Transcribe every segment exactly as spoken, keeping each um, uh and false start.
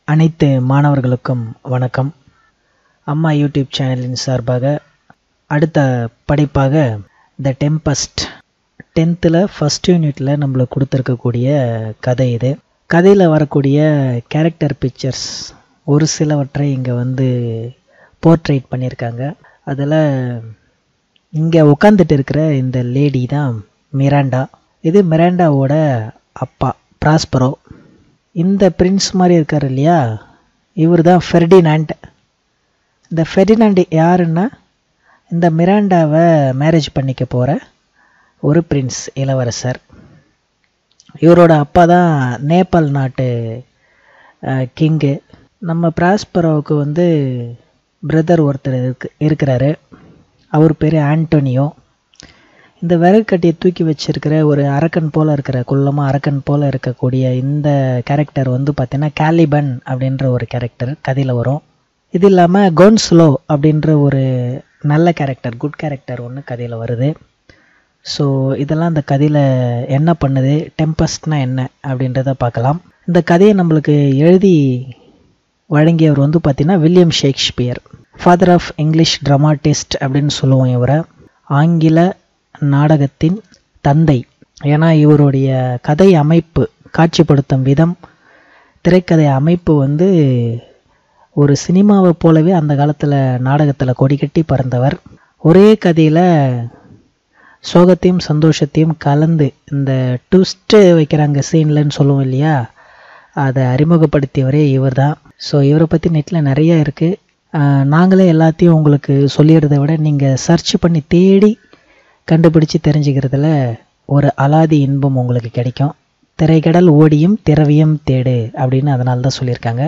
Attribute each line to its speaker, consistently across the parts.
Speaker 1: அனைத்து மாணவர்களுக்கும் வணக்கம். அம்மா யூடியூப் சேனலின் சார்பாக அடுத்த படைப்பாக த டெம்பஸ்ட் டென்த்தில் ஃபஸ்ட் யூனிட்டில் நம்மளுக்கு கொடுத்துருக்கக்கூடிய கதை இது. கதையில் வரக்கூடிய கேரக்டர் பிக்சர்ஸ் ஒரு சிலவற்றை இங்கே வந்து போர்ட்ரேட் பண்ணியிருக்காங்க. அதில் இங்கே உட்காந்துட்டு இருக்கிற இந்த லேடி தான் மிராண்டா. இது மிராண்டாவோட அப்பா ப்ராஸ்பரோ. இந்த பிரின்ஸ் மாதிரி இருக்கார் இல்லையா, இவர் தான் ஃபெர்டினாண்ட். இந்த ஃபெர்டினாண்ட் யாருன்னா இந்த மிராண்டாவை மேரேஜ் பண்ணிக்க போகிற ஒரு பிரின்ஸ், இளவரசர். இவரோட அப்பா தான் நேபாள் நாட்டு கிங்கு. நம்ம ப்ராஸ்பரோவுக்கு வந்து பிரதர் ஒருத்தர் இருக்கு இருக்கிறாரு அவர் பேர் ஆண்டோனியோ. இந்த விறகு கட்டியை தூக்கி வச்சிருக்கிற ஒரு அரக்கன் போல் இருக்கிற குள்ளமாக அரக்கன் போல் இருக்கக்கூடிய இந்த கேரக்டர் வந்து பார்த்திங்கன்னா கேலிபன் அப்படின்ற ஒரு கேரக்டர் கதையில் வரும். இது இல்லாமல் கோன்ஸ்லோ அப்படின்ற ஒரு நல்ல கேரக்டர், குட் கேரக்டர் ஒன்று கதையில் வருது. ஸோ இதெல்லாம் இந்த கதையில் என்ன பண்ணுது, டெம்பஸ்ட்னா என்ன அப்படின்றத பார்க்கலாம். இந்த கதையை நம்மளுக்கு எழுதி வழங்கியவர் வந்து பார்த்திங்கன்னா William Shakespeare, father of English dramatist அப்படின்னு சொல்லுவோம் இவரை. ஆங்கில நாடகத்தின் தந்தை. ஏன்னா இவருடைய கதை அமைப்பு, காட்சிப்படுத்தும் விதம், திரைக்கதை அமைப்பு வந்து ஒரு சினிமாவை போலவே அந்த காலத்தில் நாடகத்தில் கொடிக்கட்டி பறந்தவர். ஒரே கதையில் சோகத்தையும் சந்தோஷத்தையும் கலந்து இந்த ட்விஸ்ட்டு வைக்கிறாங்க சீன்லன்னு சொல்லுவோம் இல்லையா, அதை அறிமுகப்படுத்தியவரே இவர் தான். ஸோ இவரை பற்றி நெட்டில் நிறையா இருக்குது. நாங்களே எல்லாத்தையும் உங்களுக்கு சொல்லிடுறத விட நீங்கள் சர்ச் பண்ணி தேடி கண்டுபிடிச்சி தெரிஞ்சுக்கிறதுல ஒரு அலாதி இன்பம் உங்களுக்கு கிடைக்கும். திரைக்கடல் ஓடியும் திரவியம் தேடு அப்படின்னு அதனால தான் சொல்லியிருக்காங்க.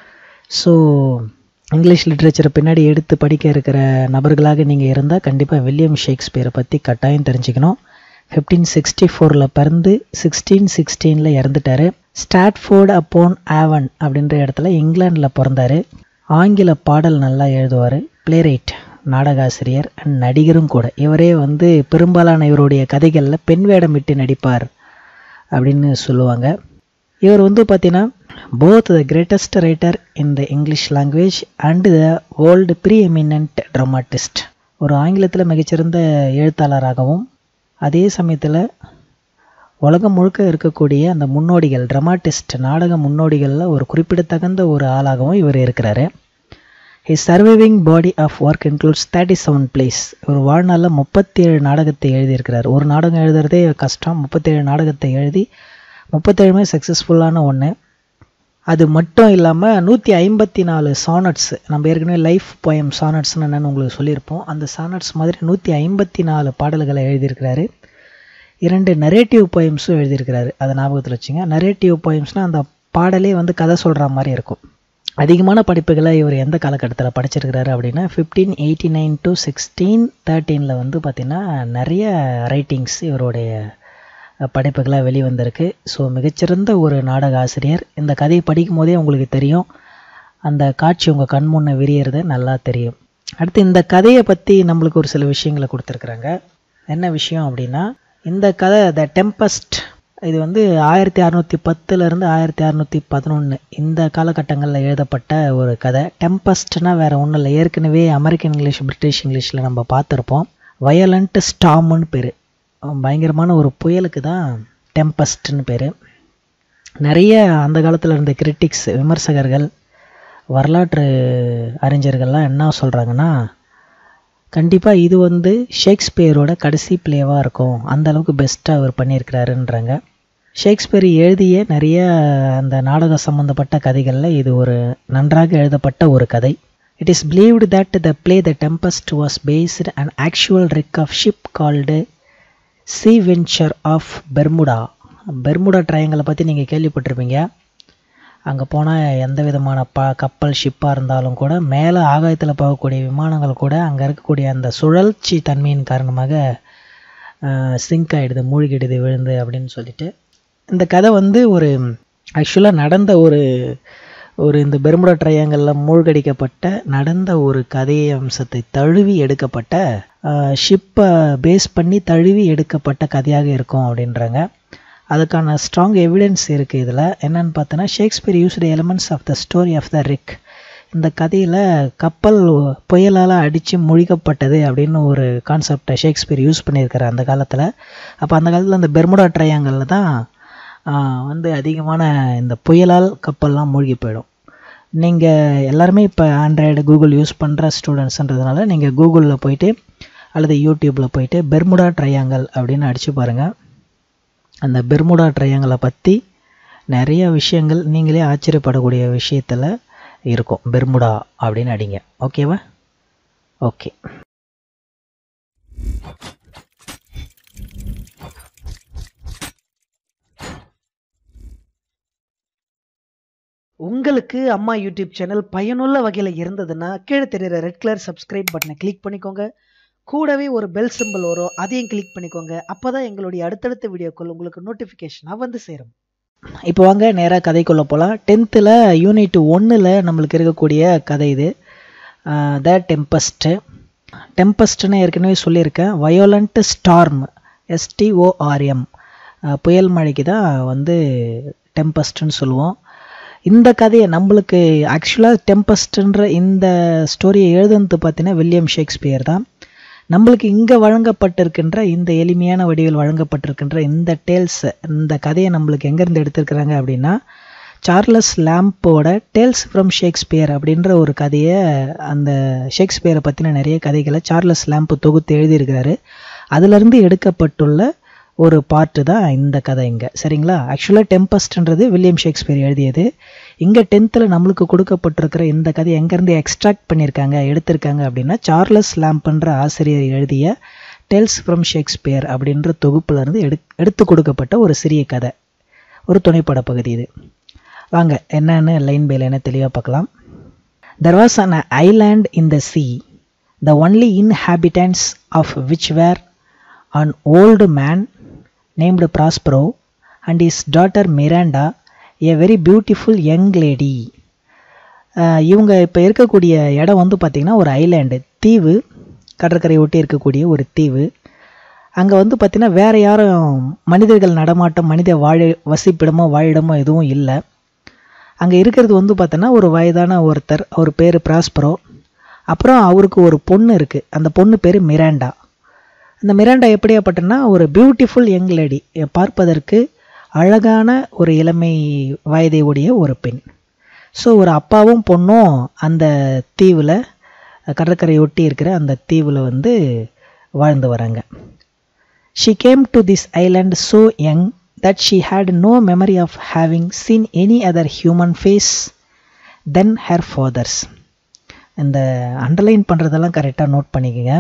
Speaker 1: ஸோ இங்கிலீஷ் லிட்ரேச்சரை பின்னாடி எடுத்து படிக்க இருக்கிற நபர்களாக நீங்கள் இருந்தால் கண்டிப்பாக வில்லியம் ஷேக்ஸ்பியரை பற்றி கட்டாயம் தெரிஞ்சுக்கணும். ஃபிஃப்டீன் சிக்ஸ்டி ஃபோரில் பிறந்து சிக்ஸ்டீன் சிக்ஸ்டீனில் இறந்துட்டார். ஸ்டாட்ஃபோர்ட் அப்போன் ஆவன் அப்படின்ற இடத்துல இங்கிலாண்டில் பிறந்தார். ஆங்கில பாடல் நல்லா எழுதுவார், பிளேரைட், நாடகாசிரியர் அண்ட் நடிகரும் கூட. இவரே வந்து பெரும்பாலான இவருடைய கதைகளில் பெண் வேடம் விட்டு நடிப்பார் அப்படின்னு சொல்லுவாங்க. இவர் வந்து பார்த்தீங்கன்னா both the greatest writer in the English language and the world preeminent dramatist. ஒரு ஆங்கிலத்தில் மிகச்சிறந்த எழுத்தாளராகவும் அதே சமயத்தில் உலகம் முழுக்க இருக்கக்கூடிய அந்த முன்னோடிகள், ட்ராமாட்டிஸ்ட், நாடக முன்னோடிகளில் ஒரு குறிப்பிடத்தகுந்த ஒரு ஆளாகவும் இவர் இருக்கிறாரு. His surviving body of work includes thirty-seven plays. ஒரு வாழ்நாளில் முப்பத்தி ஏழு நாடகத்தை எழுதியிருக்கிறார். ஒரு நாடகம் எழுதுறதே கஷ்டம், முப்பத்தேழு நாடகத்தை எழுதி முப்பத்தேழுமே சக்ஸஸ்ஃபுல்லான ஒன்று. அது மட்டும் இல்லாமல் நூற்றி ஐம்பத்தி நாலு சானட்ஸ், நம்ம ஏற்கனவே லைஃப் போயம் சானட்ஸ்னு என்னென்னு உங்களுக்கு சொல்லியிருப்போம். அந்த சானட்ஸ் மாதிரி நூற்றி ஐம்பத்தி நாலு பாடல்களை எழுதியிருக்கிறாரு. இரண்டு நரேட்டிவ் போயம்ஸும் எழுதியிருக்கிறாரு. அதை ஞாபகத்தில் வச்சுங்க. நரேட்டிவ் போயம்ஸ்னால் அந்த பாடலே வந்து கதை சொல்கிற மாதிரி இருக்கும். அதிகமான படிப்புகளை இவர் எந்த காலகட்டத்தில் படிச்சிருக்கிறாரு அப்படின்னா fifteen eighty nine to sixteen தேர்ட்டீனில் வந்து பார்த்திங்கன்னா நிறைய ரைட்டிங்ஸ் இவருடைய படைப்புகளாக வெளிவந்திருக்கு. ஸோ மிகச்சிறந்த ஒரு நாடக ஆசிரியர். இந்த கதையை படிக்கும் போதே உங்களுக்கு தெரியும், அந்த காட்சி உங்கள் கண் முன்னே விரியறது நல்லா தெரியும். அடுத்து இந்த கதையை பற்றி நம்மளுக்கு ஒரு சில விஷயங்களை கொடுத்துருக்குறாங்க. என்ன விஷயம் அப்படின்னா, இந்த கதை த டெம்பஸ்ட் இது வந்து ஆயிரத்தி அறநூற்றி பத்துலேருந்து ஆயிரத்தி அறநூற்றி பதினொன்று இந்த காலகட்டங்களில் எழுதப்பட்ட ஒரு கதை. டெம்பஸ்ட்னால் வேறு ஒன்றும் இல்லை, ஏற்கனவே அமெரிக்கன் இங்கிலீஷ், பிரிட்டிஷ் இங்கிலீஷில் நம்ம பார்த்துருப்போம். வயலண்ட் ஸ்டாம்னு பேர், பயங்கரமான ஒரு புயலுக்கு தான் டெம்பஸ்ட்னு பேர். நிறைய அந்த காலத்தில் இருந்த கிரிட்டிக்ஸ், விமர்சகர்கள், வரலாற்று அறிஞர்கள்லாம் என்ன சொல்கிறாங்கன்னா, கண்டிப்பாக இது வந்து ஷேக்ஸ்பியரோட கடைசி பிளேவாக இருக்கும், அந்தளவுக்கு பெஸ்ட்டாக அவர் பண்ணியிருக்கிறாருன்றாங்க. ஷேக்ஸ்பியர் எழுதிய நிறைய அந்த நாடகம் சம்மந்தப்பட்ட கதைகளில் இது ஒரு நன்றாக எழுதப்பட்ட ஒரு கதை. It is believed that the play the Tempest was based on actual wreck of ship called Sea Venture of Bermuda. Bermuda ட்ரையாங்கலை பற்றி நீங்கள் கேள்விப்பட்டிருப்பீங்க. அங்கே போனால் எந்த விதமான ப கப்பல் ஷிப்பாக இருந்தாலும் கூட, மேலே ஆகாயத்தில் போகக்கூடிய விமானங்கள் கூட அங்கே இருக்கக்கூடிய அந்த சுழற்சி தன்மையின் காரணமாக சிங்க் ஆகிடுது, மூழ்கிடுது, விழுந்து அப்படின்னு சொல்லிட்டு. இந்த கதை வந்து ஒரு ஆக்சுவலாக நடந்த ஒரு ஒரு இந்த பெர்முடா ட்ரையாங்கலில் மூழ்கடிக்கப்பட்ட நடந்த ஒரு கதை அம்சத்தை தழுவி எடுக்கப்பட்ட, ஷிப்பை பேஸ் பண்ணி தழுவி எடுக்கப்பட்ட கதையாக இருக்கும் அப்படின்றாங்க. அதுக்கான ஸ்ட்ராங் எவிடன்ஸ் இருக்குது இதில். என்னென்னு பார்த்தோன்னா, Shakespeare used elements of the story of the wreck. இந்த கதையில் கப்பல் புயலால் அடித்து முழிக்கப்பட்டது அப்படின்னு ஒரு கான்செப்டை ஷேக்ஸ்பியர் யூஸ் பண்ணியிருக்காரு அந்த காலத்தில். அப்போ அந்த காலத்தில் அந்த பெர்முடா ட்ரையாங்கலில் தான் வந்து அதிகமான இந்த புயலால் கப்பல்லாம் மூழ்கி போயிடும். நீங்கள் எல்லாருமே இப்போ ஆண்ட்ராய்டு கூகுள் யூஸ் பண்ணுற ஸ்டூடெண்ட்ஸுன்றதுனால நீங்கள் கூகுளில் போயிட்டு அல்லது யூடியூப்பில் போயிட்டு பெர்முடா ட்ரையாங்கல் அப்படின்னு அடித்து பாருங்கள். அந்த பெர்முடா ட்ரையாங்கலை பற்றி நிறைய விஷயங்கள் நீங்களே ஆச்சரியப்படக்கூடிய விஷயத்தில் இருக்கும். பெர்முடா அப்படின்னு அடிங்க. ஓகேவா? ஓகே. உங்களுக்கு அம்மா யூடியூப் சேனல் பயனுள்ள வகையில் இருந்ததுன்னா கீழே தெரியுற ரெட் கலர் சப்ஸ்கிரைப் பட்டனை கிளிக் பண்ணிக்கோங்க. கூடவே ஒரு பெல் சிம்பிள் வரும், அதையும் கிளிக் பண்ணிக்கோங்க. அப்போ தான் எங்களுடைய அடுத்தடுத்த வீடியோக்கள் உங்களுக்கு நோட்டிஃபிகேஷனாக வந்து சேரும். இப்போ வாங்க நேராக கதைக்குள்ளே போகலாம். டென்த்தில் யூனிட் ஒன்றில் நம்மளுக்கு இருக்கக்கூடிய கதை இது, த டெம்பஸ்ட்டு. டெம்பஸ்ட்னு ஏற்கனவே சொல்லியிருக்கேன். வயோலண்ட் ஸ்டார்ம், எஸ்டிஓஆர்எம், புயல் மழைக்கு தான் வந்து டெம்பஸ்ட்னு சொல்லுவோம். இந்த கதையை நம்மளுக்கு ஆக்சுவலாக டெம்பஸ்ட்ன்ற இந்த ஸ்டோரியை எழுதுனது பார்த்தீங்கன்னா வில்லியம் ஷேக்ஸ்பியர் தான். நம்மளுக்கு இங்கே வழங்கப்பட்டிருக்கின்ற இந்த எளிமையான வடிவில் வழங்கப்பட்டிருக்கின்ற இந்த டேல்ஸ், இந்த கதையை நம்மளுக்கு எங்கேருந்து எடுத்திருக்கிறாங்க அப்படின்னா, சார்லஸ் லாம்போட டேல்ஸ் ஃப்ரம் ஷேக்ஸ்பியர் அப்படின்ற ஒரு கதையை, அந்த ஷேக்ஸ்பியரை பற்றின நிறைய கதைகளை சார்லஸ் லாம்பு தொகுத்து எழுதியிருக்கிறாரு. அதிலிருந்து எடுக்கப்பட்டுள்ள ஒரு பார்ட்டு தான் இந்த கதை இங்கே. சரிங்களா? ஆக்சுவலாக டெம்பஸ்ட்ன்றது வில்லியம் ஷேக்ஸ்பியர் எழுதியது. இங்கே டென்த்தில் நம்மளுக்கு கொடுக்கப்பட்டிருக்கிற இந்த கதை எங்கேருந்து எக்ஸ்ட்ராக்ட் பண்ணியிருக்காங்க, எடுத்திருக்காங்க அப்படின்னா, சார்லஸ் லாம்புன்ற ஆசிரியர் எழுதிய டேல்ஸ் ஃப்ரம் ஷேக்ஸ்பியர் அப்படின்ற தொகுப்புலேருந்து எடு எடுத்து கொடுக்கப்பட்ட ஒரு சிறிய கதை, ஒரு துணைப்பட பகுதி இது. வாங்க என்னன்னு லைன் பை லைனை தெளிவாக பார்க்கலாம். There was an island in the sea, the only inhabitants of which were an old man named Prospero and his daughter Miranda, a very beautiful young lady. இவங்க இப்போ இருக்கக்கூடிய இடம் வந்து பார்த்திங்கன்னா ஒரு ஐலாண்டு, தீவு, கடற்கரை ஒட்டி இருக்கக்கூடிய ஒரு தீவு. அங்கே வந்து பார்த்திங்கன்னா வேறு யாரும் மனிதர்கள் நடமாட்டம், மனித வாழ வசிப்பிடமோ வாழிடமோ எதுவும் இல்லை. அங்கே இருக்கிறது வந்து பார்த்தோன்னா ஒரு வயதான ஒருத்தர், அவர் பேர் பிராஸ்பரோ. அப்புறம் அவருக்கு ஒரு பொண்ணு இருக்குது, அந்த பொண்ணு பேர் மிராண்டா. அந்த மிராண்டா எப்படியாப்பட்டனா ஒரு பியூட்டிஃபுல் யங் லேடி, பார்ப்பதற்கு அழகான ஒரு இளமை வயதை உடைய ஒரு பெண். ஸோ ஒரு அப்பாவும் பொண்ணும் அந்த தீவில், கடற்கரை ஒட்டி இருக்கிற அந்த தீவில் வந்து வாழ்ந்து வராங்க. She came to this island so young that she had no memory of having seen any other human face than her father's. இந்த அண்டர்லைன் பண்ணுறதெல்லாம் கரெக்டாக நோட் பண்ணிக்கோங்க.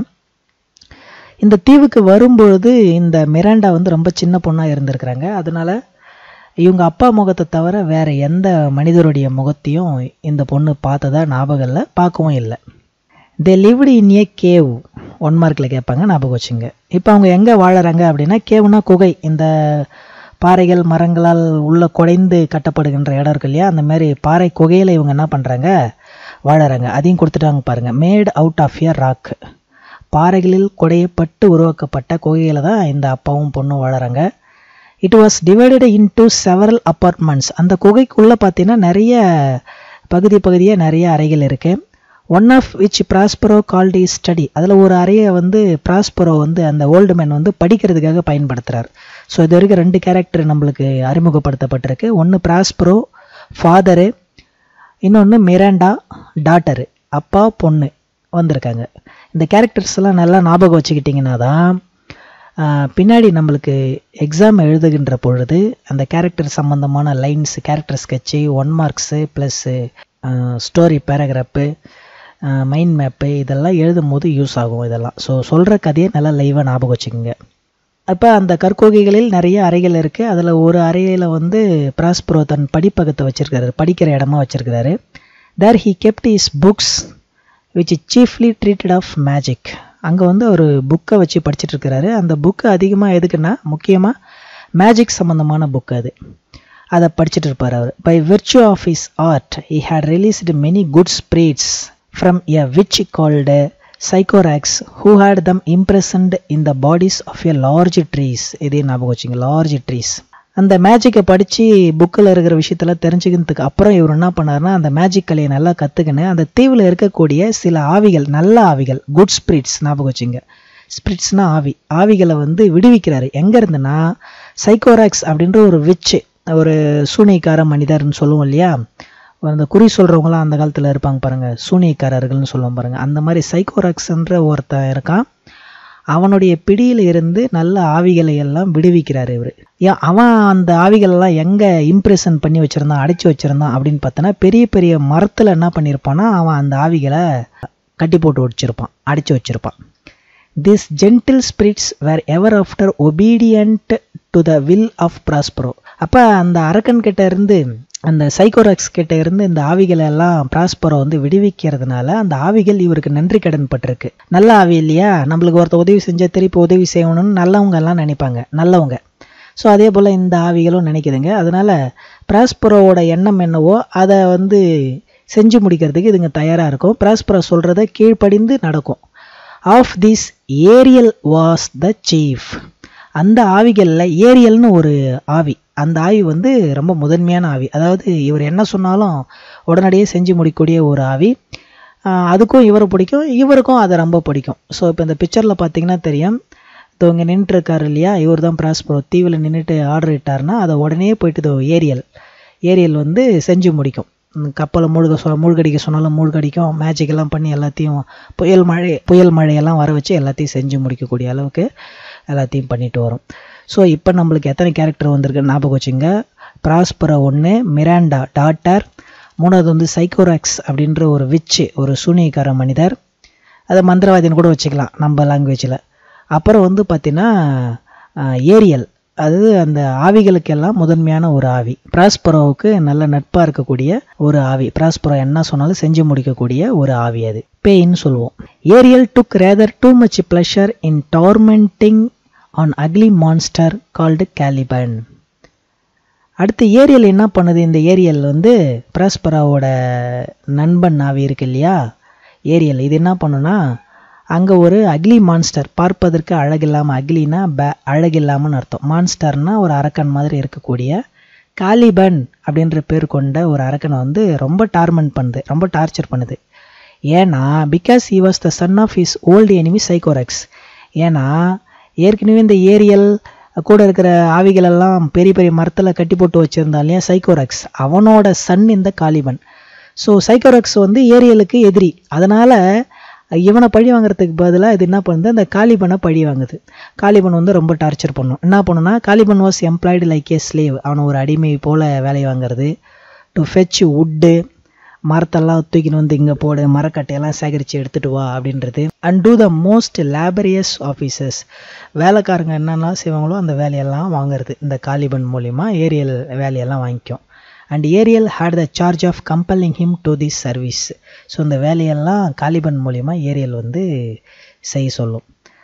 Speaker 1: இந்த தீவுக்கு வரும்பொழுது இந்த மிராண்டா வந்து ரொம்ப சின்ன பொண்ணாக இருந்திருக்கிறாங்க. அதனால் இவங்க அப்பா முகத்தை தவிர வேறு எந்த மனிதருடைய முகத்தையும் இந்த பொண்ணு பார்த்ததா ஞாபகம் இல்லை, பார்க்கவும் இல்லை. They lived in a cave, one மார்க்கில் கேட்பாங்க, ஞாபகம் வச்சுங்க. இப்போ அவங்க எங்கே வாழறாங்க அப்படின்னா, கேவ்னா குகை, இந்த பாறைகள் மரங்களால் உள்ள குடைந்து கட்டப்படுகின்ற இடம் இருக்கு இல்லையா, அந்த மாதிரி பாறை குகையில் இவங்க என்ன பண்ணுறாங்க, வாழறாங்க. அதையும் கொடுத்துட்டாங்க பாருங்கள். Made out of a rock, பாறைகளில் குடையப்பட்டு உருவாக்கப்பட்ட குகையில் தான் இந்த அப்பாவும் பொண்ணும் வாழறாங்க. It was divided into several apartments. அந்த குகைக்குள்ளே பார்த்தீங்கன்னா நிறைய பகுதி பகுதியாக நிறைய அறைகள் இருக்குது. One of which Prospero called his study, அதில் ஒரு அறையை வந்து பிராஸ்பரோ வந்து அந்த ஓல்டு மேன் வந்து படிக்கிறதுக்காக பயன்படுத்துகிறார். ஸோ இது வரைக்கும் ரெண்டு கேரக்டர் நம்மளுக்கு அறிமுகப்படுத்தப்பட்டிருக்கு. ஒன்று பிராஸ்பரோ ஃபாதரு, இன்னொன்று மிராண்டா டாட்டரு, அப்பா பொண்ணு வந்திருக்காங்க. இந்த கேரக்டர்ஸ் எல்லாம் நல்லா ஞாபகம் வச்சுக்கிட்டிங்கன்னா தான் பின்னாடி நம்மளுக்கு எக்ஸாம் எழுதுகின்ற பொழுது அந்த கேரக்டர் சம்மந்தமான lines, character sketch, one marks plus story paragraph, mind map இதெல்லாம் எழுதும் போது யூஸ் ஆகும் இதெல்லாம். ஸோ சொல்கிற கதையை நல்லா லைவாக ஞாபகம் வச்சுக்கோங்க. அப்போ அந்த கற்கோகைகளில் நிறைய அறைகள் இருக்குது. அதில் ஒரு அறையில் வந்து பிராஸ்பரோ தன் படிப்பகத்தை வச்சுருக்காரு, படிக்கிற இடமா வச்சுருக்கிறாரு. There he kept his books which chiefly treated of magic. அங்கே வந்து ஒரு புக்கை வச்சு படிச்சுட்ருக்கிறாரு. அந்த புக்கு அதிகமாக எதுக்குன்னா, முக்கியமாக மேஜிக் சம்மந்தமான புக்கு அது. அதை படிச்சுட்டு இருப்பார் அவர். By virtue of his art he had released many good spirits from a witch called Sycorax who had them imprisoned in the bodies of a large trees. இதே ஞாபகம் வச்சுங்க, லார்ஜ் ட்ரீஸ். அந்த மேஜிக்கை படித்து புக்கில் இருக்கிற விஷயத்தெல்லாம் தெரிஞ்சுக்கிறதுக்கு அப்புறம் இவர் என்ன பண்ணாருன்னா அந்த மேஜிக் கலையை நல்லா கற்றுக்கின்னு அந்த தீவில் இருக்கக்கூடிய சில ஆவிகள், நல்ல ஆவிகள், குட் ஸ்பிரிட்ஸ், ஞாபகம் வச்சுங்க, ஸ்பிரிட்ஸ்னா ஆவி, ஆவிகளை வந்து விடுவிக்கிறாரு. எங்கே இருந்துன்னா சைக்கோராக்ஸ் அப்படின்ற ஒரு விச்சு, ஒரு சூனியக்கார மனிதர்னு சொல்லுவோம் இல்லையா, அந்த குறி சொல்கிறவங்களாம் அந்த காலத்தில் இருப்பாங்க பாருங்கள், சூனியக்காரர்கள்னு சொல்லுவோம் பாருங்கள், அந்த மாதிரி சைக்கோராக்ஸ்ன்ற ஒருத்தன் இருக்கான். அவனுடைய பிடியில் இருந்து நல்ல ஆவிகளை எல்லாம் விடுவிக்கிறார் இவர். ஏன் அவன் அந்த ஆவிகளெல்லாம் எங்கே இம்ப்ரெஷன் பண்ணி வச்சுருந்தான், அடைச்சி வச்சுருந்தான் அப்படின்னு பார்த்தோன்னா பெரிய பெரிய மரத்தில் என்ன பண்ணியிருப்பான்னா அவன் அந்த ஆவிகளை கட்டி போட்டு வச்சிருப்பான், அடைச்சி வச்சுருப்பான். This gentle spirits were ever after obedient to the will of Prospero. அப்போ அந்த அரக்கன் கிட்ட இருந்து, அந்த சைக்கோராக்ஸ் கிட்ட இருந்து இந்த ஆவிகளை எல்லாம் ப்ராஸ்பரோ வந்து விடுவிக்கிறதுனால அந்த ஆவிகள் இவருக்கு நன்றி கடன் பட்டிருக்கு. நல்ல ஆவி இல்லையா, நம்மளுக்கு ஒருத்த உதவி செஞ்சால் திருப்பி உதவி செய்யணும்னு நல்லவங்க எல்லாம் நினைப்பாங்க, நல்லவங்க. ஸோ அதே போல் இந்த ஆவிகளும் நினைக்குதுங்க. அதனால் ப்ராஸ்பரோவோட எண்ணம் என்னவோ அதை வந்து செஞ்சு முடிக்கிறதுக்கு இதுங்க தயாராக இருக்கும். ப்ராஸ்பரோ சொல்கிறத கீழ்ப்படிந்து நடக்கும். Of this Ariel was the chief. அந்த ஆவிகளில் ஏரியல்னு ஒரு ஆவி, அந்த ஆவி வந்து ரொம்ப முதன்மையான ஆவி. அதாவது இவர் என்ன சொன்னாலும் உடனடியே செஞ்சு முடிக்கக்கூடிய ஒரு ஆவி. அதுக்கும் இவரை பிடிக்கும், இவருக்கும் அதை ரொம்ப பிடிக்கும். ஸோ இப்போ இந்த பிக்சரில் பார்த்தீங்கன்னா தெரியும், இதோ இங்கே நின்றுருக்காரு இல்லையா, இவர் தான் ப்ராஸ்பரோ. தீவில் நின்றுட்டு ஆர்டர் இட்டார்னா அதை உடனே போயிட்டு இதோ ஏரியல் ஏரியல் வந்து செஞ்சு முடிக்கும். கப்பலை மூழ்க சொ மூழ்கடிக்க சொன்னாலும் மூழ்கடிக்கும், மேஜிக்கெல்லாம் பண்ணி எல்லாத்தையும் புயல் மழை புயல் மழையெல்லாம் வர வச்சு எல்லாத்தையும் செஞ்சு முடிக்கக்கூடிய அளவுக்கு எல்லாத்தையும் பண்ணிட்டு வரும். ஸோ இப்போ நம்மளுக்கு எத்தனை கேரக்டர் வந்திருக்குன்னு ஞாபகம் வச்சுங்க. ப்ராஸ்பரோ ஒன்று, மிராண்டா டாட்டர், மூணாவது வந்து சைக்கோராக்ஸ் அப்படின்ற ஒரு விச்சு, ஒரு சூனியக்கார மனிதர், அதை மந்திரவாதின்னு கூட வச்சுக்கலாம் நம்ம லாங்குவேஜில். அப்புறம் வந்து பார்த்திங்கன்னா ஏரியல், அது அந்த ஆவிகளுக்கெல்லாம் முதன்மையான ஒரு ஆவி. ப்ராஸ்பரோவுக்கு நல்ல நட்பாக இருக்கக்கூடிய ஒரு ஆவி, ப்ராஸ்பரோ என்ன சொன்னாலும் செஞ்சு முடிக்கக்கூடிய ஒரு ஆவி, அது பேயின்னு சொல்லுவோம். Ariel took rather too much pleasure in tormenting an ugly monster called Caliban. அடுத்து ஏரியல் என்ன பண்ணுது, இந்த ஏரியல் வந்து ப்ராஸ்பரோவோட நண்பன் ஆவி இருக்கு இல்லையா ஏரியல், இது என்ன பண்ணுன்னா அங்கே ஒரு அக்லி மான்ஸ்டர், பார்ப்பதற்கு அழகில்லாமல், அக்லினா பே அழகில்லாமன்னு அர்த்தம், மான்ஸ்டர்னா ஒரு அரக்கன் மாதிரி இருக்கக்கூடிய காலிபன் அப்படின்ற பேர் கொண்ட ஒரு அரக்கனை வந்து ரொம்ப டார்மெண்ட் பண்ணுது, ரொம்ப டார்ச்சர் பண்ணுது. ஏன்னா because he was the son of his old enemy Sycorax. ஏன்னா ஏற்கனவே இந்த ஏரியல் கூட இருக்கிற ஆவிகளெல்லாம் பெரிய பெரிய மரத்தில் கட்டி போட்டு வச்சுருந்தா இல்லையா சைக்கோராக்ஸ், அவனோட சன் இந்த காலிபன். ஸோ சைக்கோராக்ஸ் வந்து ஏரியலுக்கு எதிரி, அதனால் இவனை பழி வாங்குறதுக்கு பதிலாக இது என்ன பண்ணுது, அந்த காலிபனை பழி வாங்குது. காலிபன் வந்து ரொம்ப டார்ச்சர் பண்ணும். என்ன பண்ணுன்னா, Caliban was employed like a slave, அவனை ஒரு அடிமை போல் வேலை வாங்குறது. டு ஃபெச் வுட்டு, மரத்தெல்லாம் தூக்கின்னு வந்து இங்கே போடு, மரக்கட்டையெல்லாம் சேகரித்து எடுத்துகிட்டு வா அப்படின்றது. And to the most laborious offices, வேலைக்காரங்க என்னெல்லாம் செய்வாங்களோ அந்த வேலையெல்லாம் வாங்குறது இந்த காலிபன் மூலிமா ஏரியல் வேலையெல்லாம் வாங்கிக்கும். And Ariel had the charge of compelling him to this service. So இந்த வேலையெல்லாம் காலிபன் மூலிமா ஏரியல் வந்து செய்ய சொல்லும்.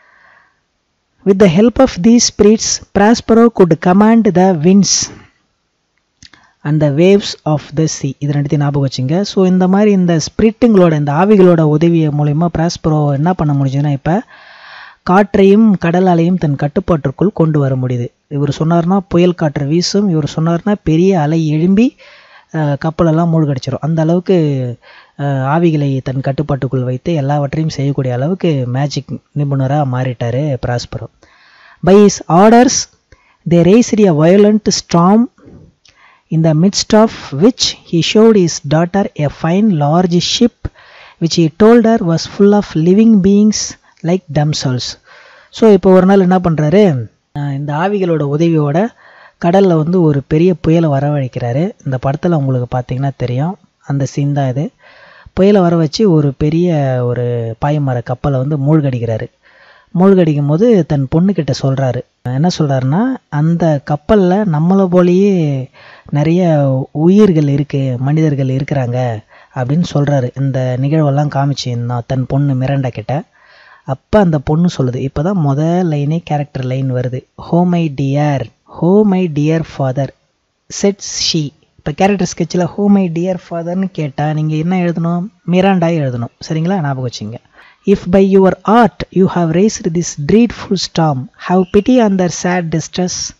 Speaker 1: With the help of these spirits Prospero could command the winds and the waves of the sea. இது ரெண்டுத்தையும் ஞாபகம் வச்சுங்க. ஸோ இந்த மாதிரி இந்த ஸ்பிரிட்டுங்களோட, இந்த ஆவிகளோட உதவி மூலிமா ப்ராஸ்பரோ என்ன பண்ண முடிஞ்சுன்னா இப்போ காற்றையும் கடல் அலையும் தன் கட்டுப்பாட்டிற்குள் கொண்டு வர முடியுது. இவர் சொன்னார்னா புயல் காற்று வீசும், இவர் சொன்னார்னா பெரிய அலை எழும்பி கப்பலெல்லாம் மூழ்கடிச்சிடும். அந்த அளவுக்கு ஆவிகளை தன் கட்டுப்பாட்டுக்குள் வைத்து எல்லாவற்றையும் செய்யக்கூடிய அளவுக்கு மேஜிக் நிபுணராக மாறிட்டார் Prospero. By his orders they raised a violent storm in the midst of which he showed his daughter a fine large ship which he told her was full of living beings like themselves. So இப்போ ஒரு நாள் என்ன பண்ணுறாரு, இந்த ஆவிகளோட உதவியோட கடலில் வந்து ஒரு பெரிய புயலை வரவழைக்கிறாரு. இந்த படத்தில் உங்களுக்கு பார்த்தீங்கன்னா தெரியும், அந்த சீன் தான் இது. புயலை வர வச்சு ஒரு பெரிய ஒரு பாய்மர கப்பலை வந்து மூழ்கடிக்கிறாரு. மூழ்கடிக்கும் போது தன் பொண்ணுக்கிட்ட சொல்கிறாரு, என்ன சொல்கிறாருன்னா, அந்த கப்பலில் நம்மளை போலேயே நிறைய உயிர்கள் இருக்குது, மனிதர்கள் இருக்கிறாங்க அப்படின்னு சொல்கிறாரு. இந்த நிகழ்வெல்லாம் காமிச்சு தன் பொண்ணு மிராண்டா கிட்ட. அப்போ அந்த பொண்ணு சொல்லுது, இப்போ தான் முதல் லைனே கேரக்டர் லைன் வருது, oh my dear, oh my dear father said she. இப்போ கேரக்டர் ஸ்கெட்சில் ஹோ மை டியர் ஃபாதர்னு கேட்டால் நீங்கள் என்ன எழுதணும், மிராண்டா எழுதணும். சரிங்களா, ஞாபகம் வச்சுங்க. If by your art you have raised this dreadful storm, have pity on their sad distress,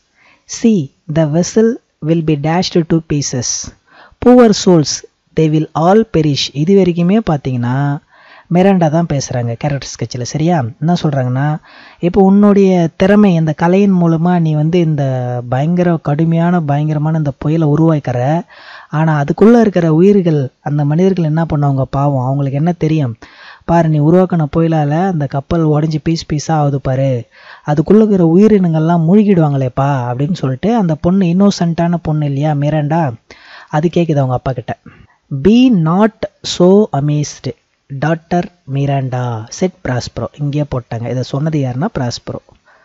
Speaker 1: See, the vessel will be dashed to pieces. Poor souls, they will all perish. இது வரைக்குமே பார்த்தீங்கன்னா Miranda தான் பேசுகிறாங்க character ஸ்கெட்சில். சரியா? என்ன சொல்கிறாங்கன்னா, இப்போ உன்னுடைய திறமை இந்த கலையின் மூலமாக நீ வந்து இந்த பயங்கர கடுமையான பயங்கரமான இந்த புயலை உருவாக்கிற. ஆனால் அதுக்குள்ளே இருக்கிற உயிர்கள், அந்த மனிதர்கள் என்ன பண்ணுவாங்க பாவம், அவங்களுக்கு என்ன தெரியும்? பாரு, நீ உருவாக்கின புயலால் அந்த கப்பல் உடஞ்சி பீஸ் பீஸாக ஆகுது பாரு, அதுக்குள்ளே இருக்கிற உயிரினங்கள்லாம் மூழ்கிடுவாங்களேப்பா அப்படின்னு சொல்லிட்டு அந்த பொண்ணு, இன்னோசென்ட்டான பொண்ணு இல்லையா மிராண்டா, அது கேட்குது அவங்க அப்பா கிட்ட. Be not so amazed daughter Miranda said Prospero. இங்கேயே போட்டாங்க. இதை சொன்னது யாருன்னா பிராஸ்பரோ.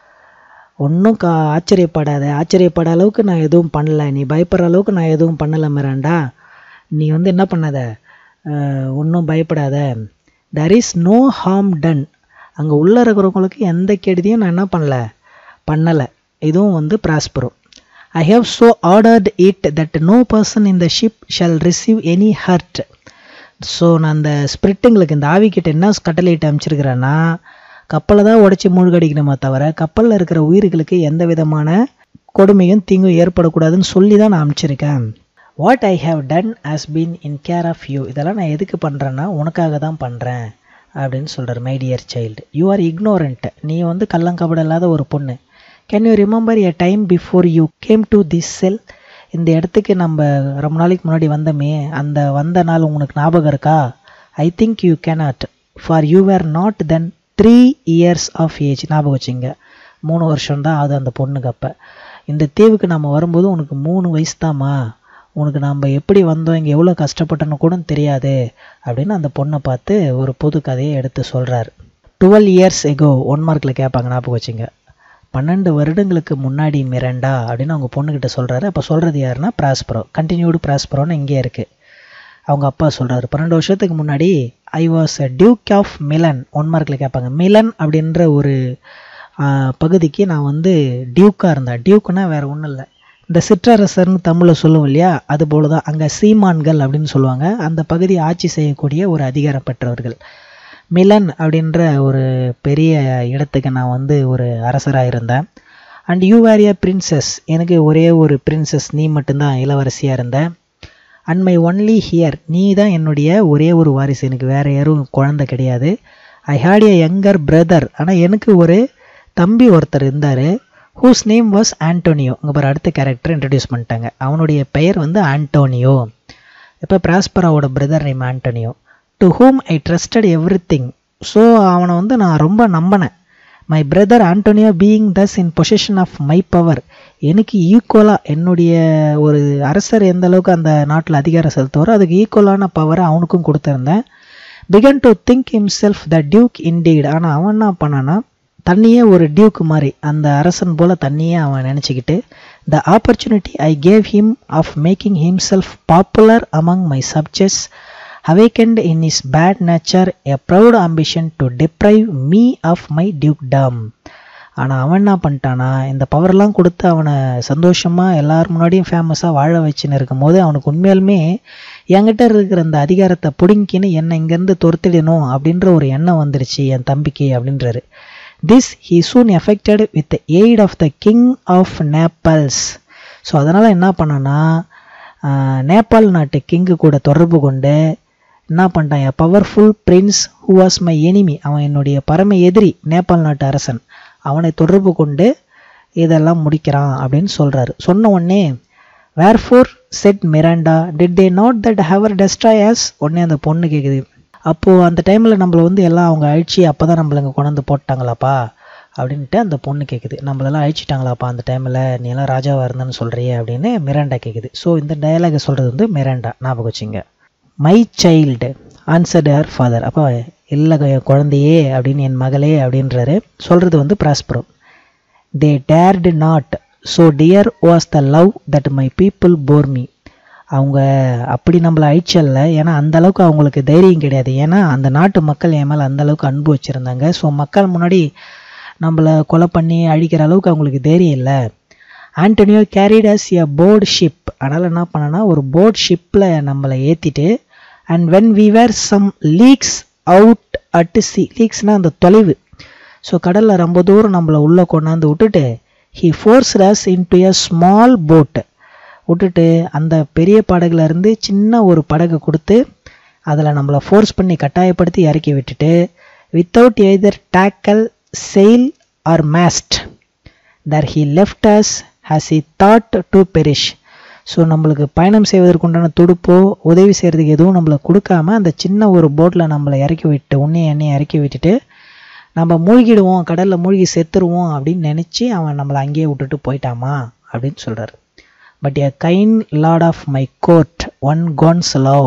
Speaker 1: ஒன்றும் கா ஆச்சரியப்படாத, ஆச்சரியப்பட அளவுக்கு நான் எதுவும் பண்ணலை, நீ பயப்படுற அளவுக்கு நான் எதுவும் பண்ணலை மிராண்டா, நீ வந்து என்ன பண்ணாத, ஒன்றும் பயப்படாத. there is no harm done. அங்கே உள்ளே இருக்கிறவங்களுக்கு எந்த கெடுதியும் நான் என்ன பண்ணல பண்ணலை. இதுவும் வந்து Prospero. I have so ordered it that no person in the ship shall receive any hurt. So நான் அந்த ஸ்பிரிட்டுங்களுக்கு, இந்த ஆவிக்கிட்ட என்ன கட்டளையிட்டு அமைச்சிருக்கிறேன்னா, கப்பலை தான் உடச்சி மூழ்கடிக்கணுமா தவிர கப்பலில் இருக்கிற உயிர்களுக்கு எந்த விதமான கொடுமையும் தீங்கும் ஏற்படக்கூடாதுன்னு சொல்லி தான் நான் அமைச்சிருக்கேன். What I have done has been in care of you. இதெல்லாம் நான் எதுக்கு பண்ணுறேன்னா உனக்காக தான் பண்ணுறேன் அப்படின்னு சொல்கிறார். My dear child, you are ignorant. நீ வந்து கள்ளங்கபடம் இல்லாத ஒரு பொண்ணு. Can you remember a time before you came to this cell. இந்த இடத்துக்கு நம்ம ரொம்ப நாளைக்கு முன்னாடி வந்தோமே, அந்த வந்த நாள் உங்களுக்கு ஞாபகம் இருக்கா? I think you cannot, for you were not then three years of age. ஞாபகம் வச்சுங்க, மூணு வருஷம் தான் அது அந்த பொண்ணுக்கு. அப்போ இந்த தீவுக்கு நம்ம வரும்போது உனக்கு மூணு வயசு தாம்மா, உனக்கு நம்ம எப்படி வந்தோம், இங்கே எவ்வளோ கஷ்டப்பட்டோன்னு கூட தெரியாது அப்படின்னு அந்த பொண்ணை பார்த்து ஒரு புது கதையை எடுத்து சொல்கிறார். டுவெல் இயர்ஸ் எகோ ஒன் மார்க்கில் கேட்பாங்க, ஞாபகம் வச்சுங்க. பன்னெண்டு வருடங்களுக்கு முன்னாடி மிராண்டா அப்படின்னு அவங்க பொண்ணுக்கிட்ட சொல்கிறாரு. அப்போ சொல்கிறது யாருன்னா பிராஸ்பரோ. கண்டினியூடு பிராஸ்பரோன்னு இங்கே இருக்குது. அவங்க அப்பா சொல்கிறாரு, பன்னெண்டு வருஷத்துக்கு முன்னாடி I was a duke of Milan. One மார்க்கில் கேட்பாங்க. மிலன் அப்படின்ற ஒரு பகுதிக்கு நான் வந்து டியூக்காக இருந்தேன். டியூக்குன்னா வேறு ஒன்றும் இல்லை, இந்த சிற்றரசர்னு தமிழில் சொல்லுவோம் இல்லையா, அது போல தான். அங்கே சீமான்கள் அப்படின்னு சொல்லுவாங்க. அந்த பகுதி ஆட்சி செய்யக்கூடிய ஒரு அதிகாரம் பெற்றவர்கள். மிலன் அப்படின்ற ஒரு பெரிய இடத்துக்கு நான் வந்து ஒரு அரசராக இருந்தேன். And you were a princess. எனக்கு ஒரே ஒரு பிரின்சஸ், நீ மட்டும்தான் இளவரசியாக இருந்த. And my only heir. நீ தான் என்னுடைய ஒரே ஒரு வாரிசு, எனக்கு வேறு யாரும் குழந்தை கிடையாது. I had a younger brother. ஆனால் எனக்கு ஒரு தம்பி ஒருத்தர் இருந்தார். Whose name was Antonio. இங்கே பாரு, அடுத்த கேரக்டர் இன்ட்ரடியூஸ் பண்ணிட்டாங்க. அவனுடைய பெயர் வந்து ஆண்டோனியோ. இப்போ பிராஸ்பராவோட brother name Antonio. To whom I trusted everything. So அவனை வந்து நான் ரொம்ப நம்பினேன். My brother Antonio being thus in position of my power. எனக்கு ஈக்குவலாக என்னுடைய ஒரு அரசர் எந்த அளவுக்கு அந்த நாட்டில் அதிகாரம் செலுத்துவாரோ அதுக்கு ஈக்குவலான பவரை அவனுக்கும் கொடுத்துருந்தேன். Began to think himself the duke indeed. ஆனால் அவன் என்ன பண்ணான்னா, தண்ணியே ஒரு டியூக் மாதிரி, அந்த அரசன் போல் தண்ணியே அவன் நினச்சிக்கிட்டு, the opportunity I gave him of making himself popular among my subjects awakened in his bad nature a proud ambition to deprive me of my dukedom. ஆனால் அவன் என்ன பண்ணிட்டானா, இந்த பவர்லாம் கொடுத்து அவனை சந்தோஷமாக எல்லாரும் முன்னாடியும் ஃபேமஸாக வாழ வச்சுன்னு இருக்கும் போது அவனுக்கு உண்மையாலுமே என்கிட்ட இருக்கிற அந்த அதிகாரத்தை பிடுங்கின்னு என்னை இங்கேருந்து துரத்திடணும் அப்படின்ற ஒரு எண்ணம் வந்துருச்சு என் தம்பிக்கு அப்படின்றாரு. This he soon effected with the aid of the king of Naples. So அதனால் என்ன பண்ணான்னா, நேபாள் நாட்டு கிங்கு கூட தொடர்பு கொண்டு என்ன பண்ணிட்டான், என் powerful prince who was my enemy. அவன் என்னுடைய பரம எதிரி, நேபாள் நாட்டு அரசன். அவனை தொடர்பு கொண்டு இதெல்லாம் முடிக்கிறான் அப்படின்னு சொல்கிறாரு. சொன்ன உடனே, wherefore said Miranda did they not that hour destroy us. உடனே அந்த பொண்ணு கேட்குது, அப்போது அந்த டைமில் நம்மளை வந்து எல்லாம் அவங்க அழிச்சு அப்போ தான் நம்மளை இங்கே கொண்டாந்து போட்டாங்களாப்பா அப்படின்ட்டு அந்த பொண்ணு கேட்குது. நம்மளெல்லாம் அழிச்சிட்டாங்களாப்பா அந்த டைமில், நீ எல்லாம் ராஜாவாக இருந்தேன்னு சொல்கிறியே அப்படின்னு மிராண்டா கேட்குது. ஸோ இந்த டயலாகை சொல்கிறது வந்து மிராண்டா, ஞாபகம் வச்சுங்க. My child answered her father. அப்போ இல்லை குழந்தையே அப்படின்னு, என் மகளே அப்படின்றாரு. சொல்கிறது வந்து Prospero. They dared not so dear was the love that my people bore me. அவங்க அப்படி நம்மளை அழிச்சல்ல, ஏன்னா அந்தளவுக்கு அவங்களுக்கு தைரியம் கிடையாது. ஏன்னா அந்த நாட்டு மக்கள் என் மேலே அந்தளவுக்கு அன்பு வச்சுருந்தாங்க. ஸோ மக்கள் முன்னாடி நம்மளை கொலை பண்ணி அழிக்கிற அளவுக்கு அவங்களுக்கு தைரியம் இல்லை. Antonio carried us a board ship. அதனால் என்ன பண்ணனா, ஒரு போர்ட் ஷிப்பில் நம்மளை ஏற்றிட்டு, and when we were some leagues out at sea. லீக்ஸ்னால் அந்த தொலைவு. ஸோ கடலில் ரொம்ப தூரம் நம்மளை உள்ளே கொண்டாந்து விட்டுட்டு, he forced us into a small boat. விட்டுட்டு அந்த பெரிய படகுல இருந்து சின்ன ஒரு படகு கொடுத்து அதில் நம்மளை ஃபோர்ஸ் பண்ணி கட்டாயப்படுத்தி இறக்கி விட்டுட்டு without either tackle, sail or mast, there he left us as he thought to perish. So நம்மளுக்கு பயணம் செய்வதற்குண்டான துடுப்போ உதவி செய்கிறதுக்கு எதுவும் நம்மளை கொடுக்காம அந்த சின்ன ஒரு போட்டில் நம்மளை இறக்கி விட்டு உன்னையை எண்ணெயை இறக்கி விட்டுட்டு நம்ம மூழ்கிடுவோம், கடலில் மூழ்கி செத்துருவோம் அப்படின்னு நினச்சி அவன் நம்மளை அங்கேயே விட்டுட்டு போயிட்டாமா அப்படின்னு சொல்கிறார். But a kind lord of my court one Gonzalo.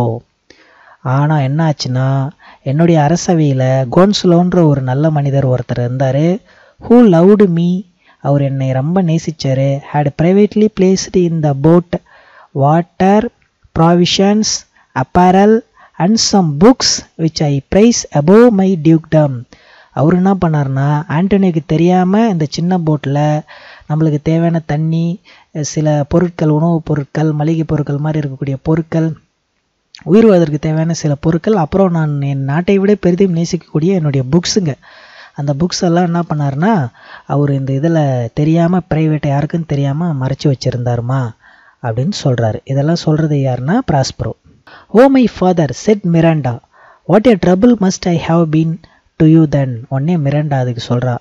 Speaker 1: ஆனால் என்ன ஆச்சுன்னா என்னுடைய அரசவையில் கோன்ஸ்லோன்ற ஒரு நல்ல மனிதர் ஒருத்தர் இருந்தார். ஹூ லவ்டு மீ, அவர் என்னை ரொம்ப நேசித்தார். Had privately placed in the boat water, provisions, apparel and some books which I prize above my dukedom. அவர் என்ன பண்ணார்னா ஆண்டனியோக்கு தெரியாமல் இந்த சின்ன போட்டில் நம்மளுக்கு தேவையான தண்ணி, சில பொருட்கள், உணவுப் பொருட்கள், மளிகை பொருட்கள் மாதிரி இருக்கக்கூடிய பொருட்கள், உயிர் வாழ்வதற்கு தேவையான சில பொருட்கள், அப்புறம் நான் என் நாட்டை விட பெரிதும் நேசிக்கக்கூடிய என்னுடைய புக்ஸுங்க, அந்த புக்ஸ் எல்லாம் என்ன பண்ணார்னா அவர் இந்த இதில் தெரியாமல் ப்ரைவேட்டை யாருக்கும் தெரியாமல் மறைச்சி வச்சுருந்தாருமா அப்படின்னு சொல்கிறாரு. இதெல்லாம் சொல்கிறது யாருன்னா Prospero. Oh my father said Miranda, what a trouble must I have been to you then. உடனே மிராண்டா அதுக்கு சொல்கிறா,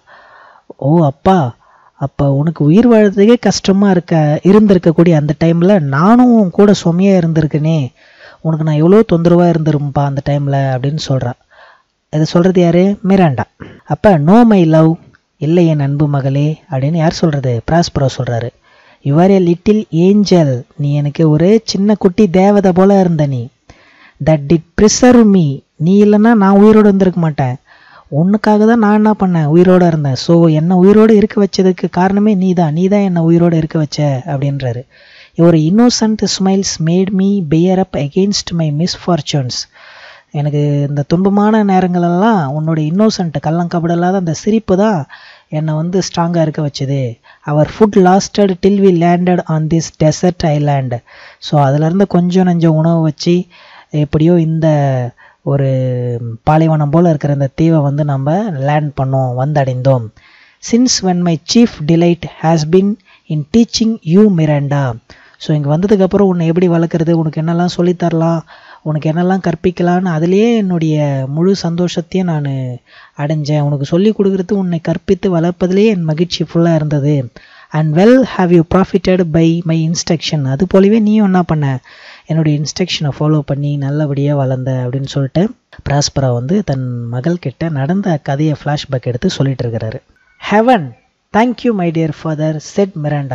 Speaker 1: ஓ அப்பா, அப்போ உனக்கு உயிர் வாழ்றதுக்கே கஷ்டமாக இருக்க இருந்திருக்கக்கூடிய அந்த டைமில் நானும் கூட சுமையாக இருந்திருக்கேனே, உனக்கு நான் எவ்வளோ தொந்தரவாக இருந்துருப்பா அந்த டைமில் அப்படின்னு சொல்கிறா. இதை சொல்கிறது யார்? மிராண்டா. அப்போ நோ மை லவ், இல்லை என் அன்பு மகளே அப்படின்னு யார் சொல்கிறது? ப்ராஸ்பரோ சொல்கிறாரு. You are a little angel, நீ எனக்கு ஒரு சின்ன குட்டி தேவதை போல இருந்த நீ. தட் டிட் ப்ரிசர்வ் மீ, நீ இல்லைன்னா நான் உயிரோடு இருந்திருக்க மாட்டேன். உன்னுக்காக தான் நான் என்ன பண்ணேன், உயிரோடு இருந்தேன். ஸோ என்னை உயிரோடு இருக்க வச்சதுக்கு காரணமே நீ தான், நீ தான் என்னை உயிரோடு இருக்க வச்ச அப்படின்றாரு. Your innocent smiles made me bear up against my மிஸ்ஃபார்ச்சூன்ஸ். எனக்கு இந்த துன்பமான நேரங்களெல்லாம் உன்னோட இன்னோசன்ட் கள்ளங்கபடலாத அந்த சிரிப்பு தான் என்னை வந்து ஸ்ட்ராங்காக இருக்க வச்சுது. Our food lasted till we landed on this desert island. So அதிலேருந்து கொஞ்சம் நஞ்சம் உணவு வச்சு எப்படியோ இந்த ஒரு பாலைவனம் போல் இருக்கிற இந்த தீவை வந்து நம்ம லேண்ட் பண்ணோம், வந்தடைந்தோம். Since when my chief delight has been in teaching you Miranda. So இங்கே வந்ததுக்கப்புறம் உன்னை எப்படி வளர்க்குறது, உனக்கு என்னெல்லாம் சொல்லித்தரலாம், உனக்கு என்னெல்லாம் கற்பிக்கலான்னு அதிலேயே என்னுடைய முழு சந்தோஷத்தையும் நான் அடைஞ்சேன். உனக்கு சொல்லிக் கொடுக்குறது, உன்னை கற்பித்து வளர்ப்பதிலேயே என் மகிழ்ச்சி ஃபுல்லாக இருந்தது. And well have you profited by my instruction. அது போலவே நீயும் என்ன பண்ண, என்னுடைய இன்ஸ்ட்ரக்ஷனை ஃபாலோ பண்ணி நல்லபடியாக வளர்ந்த அப்படின்னு சொல்லிட்டு ப்ராஸ்பரா வந்து தன் மகள் கிட்ட நடந்த கதையை ஃப்ளாஷ்பேக் எடுத்து சொல்லிட்டு இருக்கிறாரு. Heaven thank you my dear father said Miranda.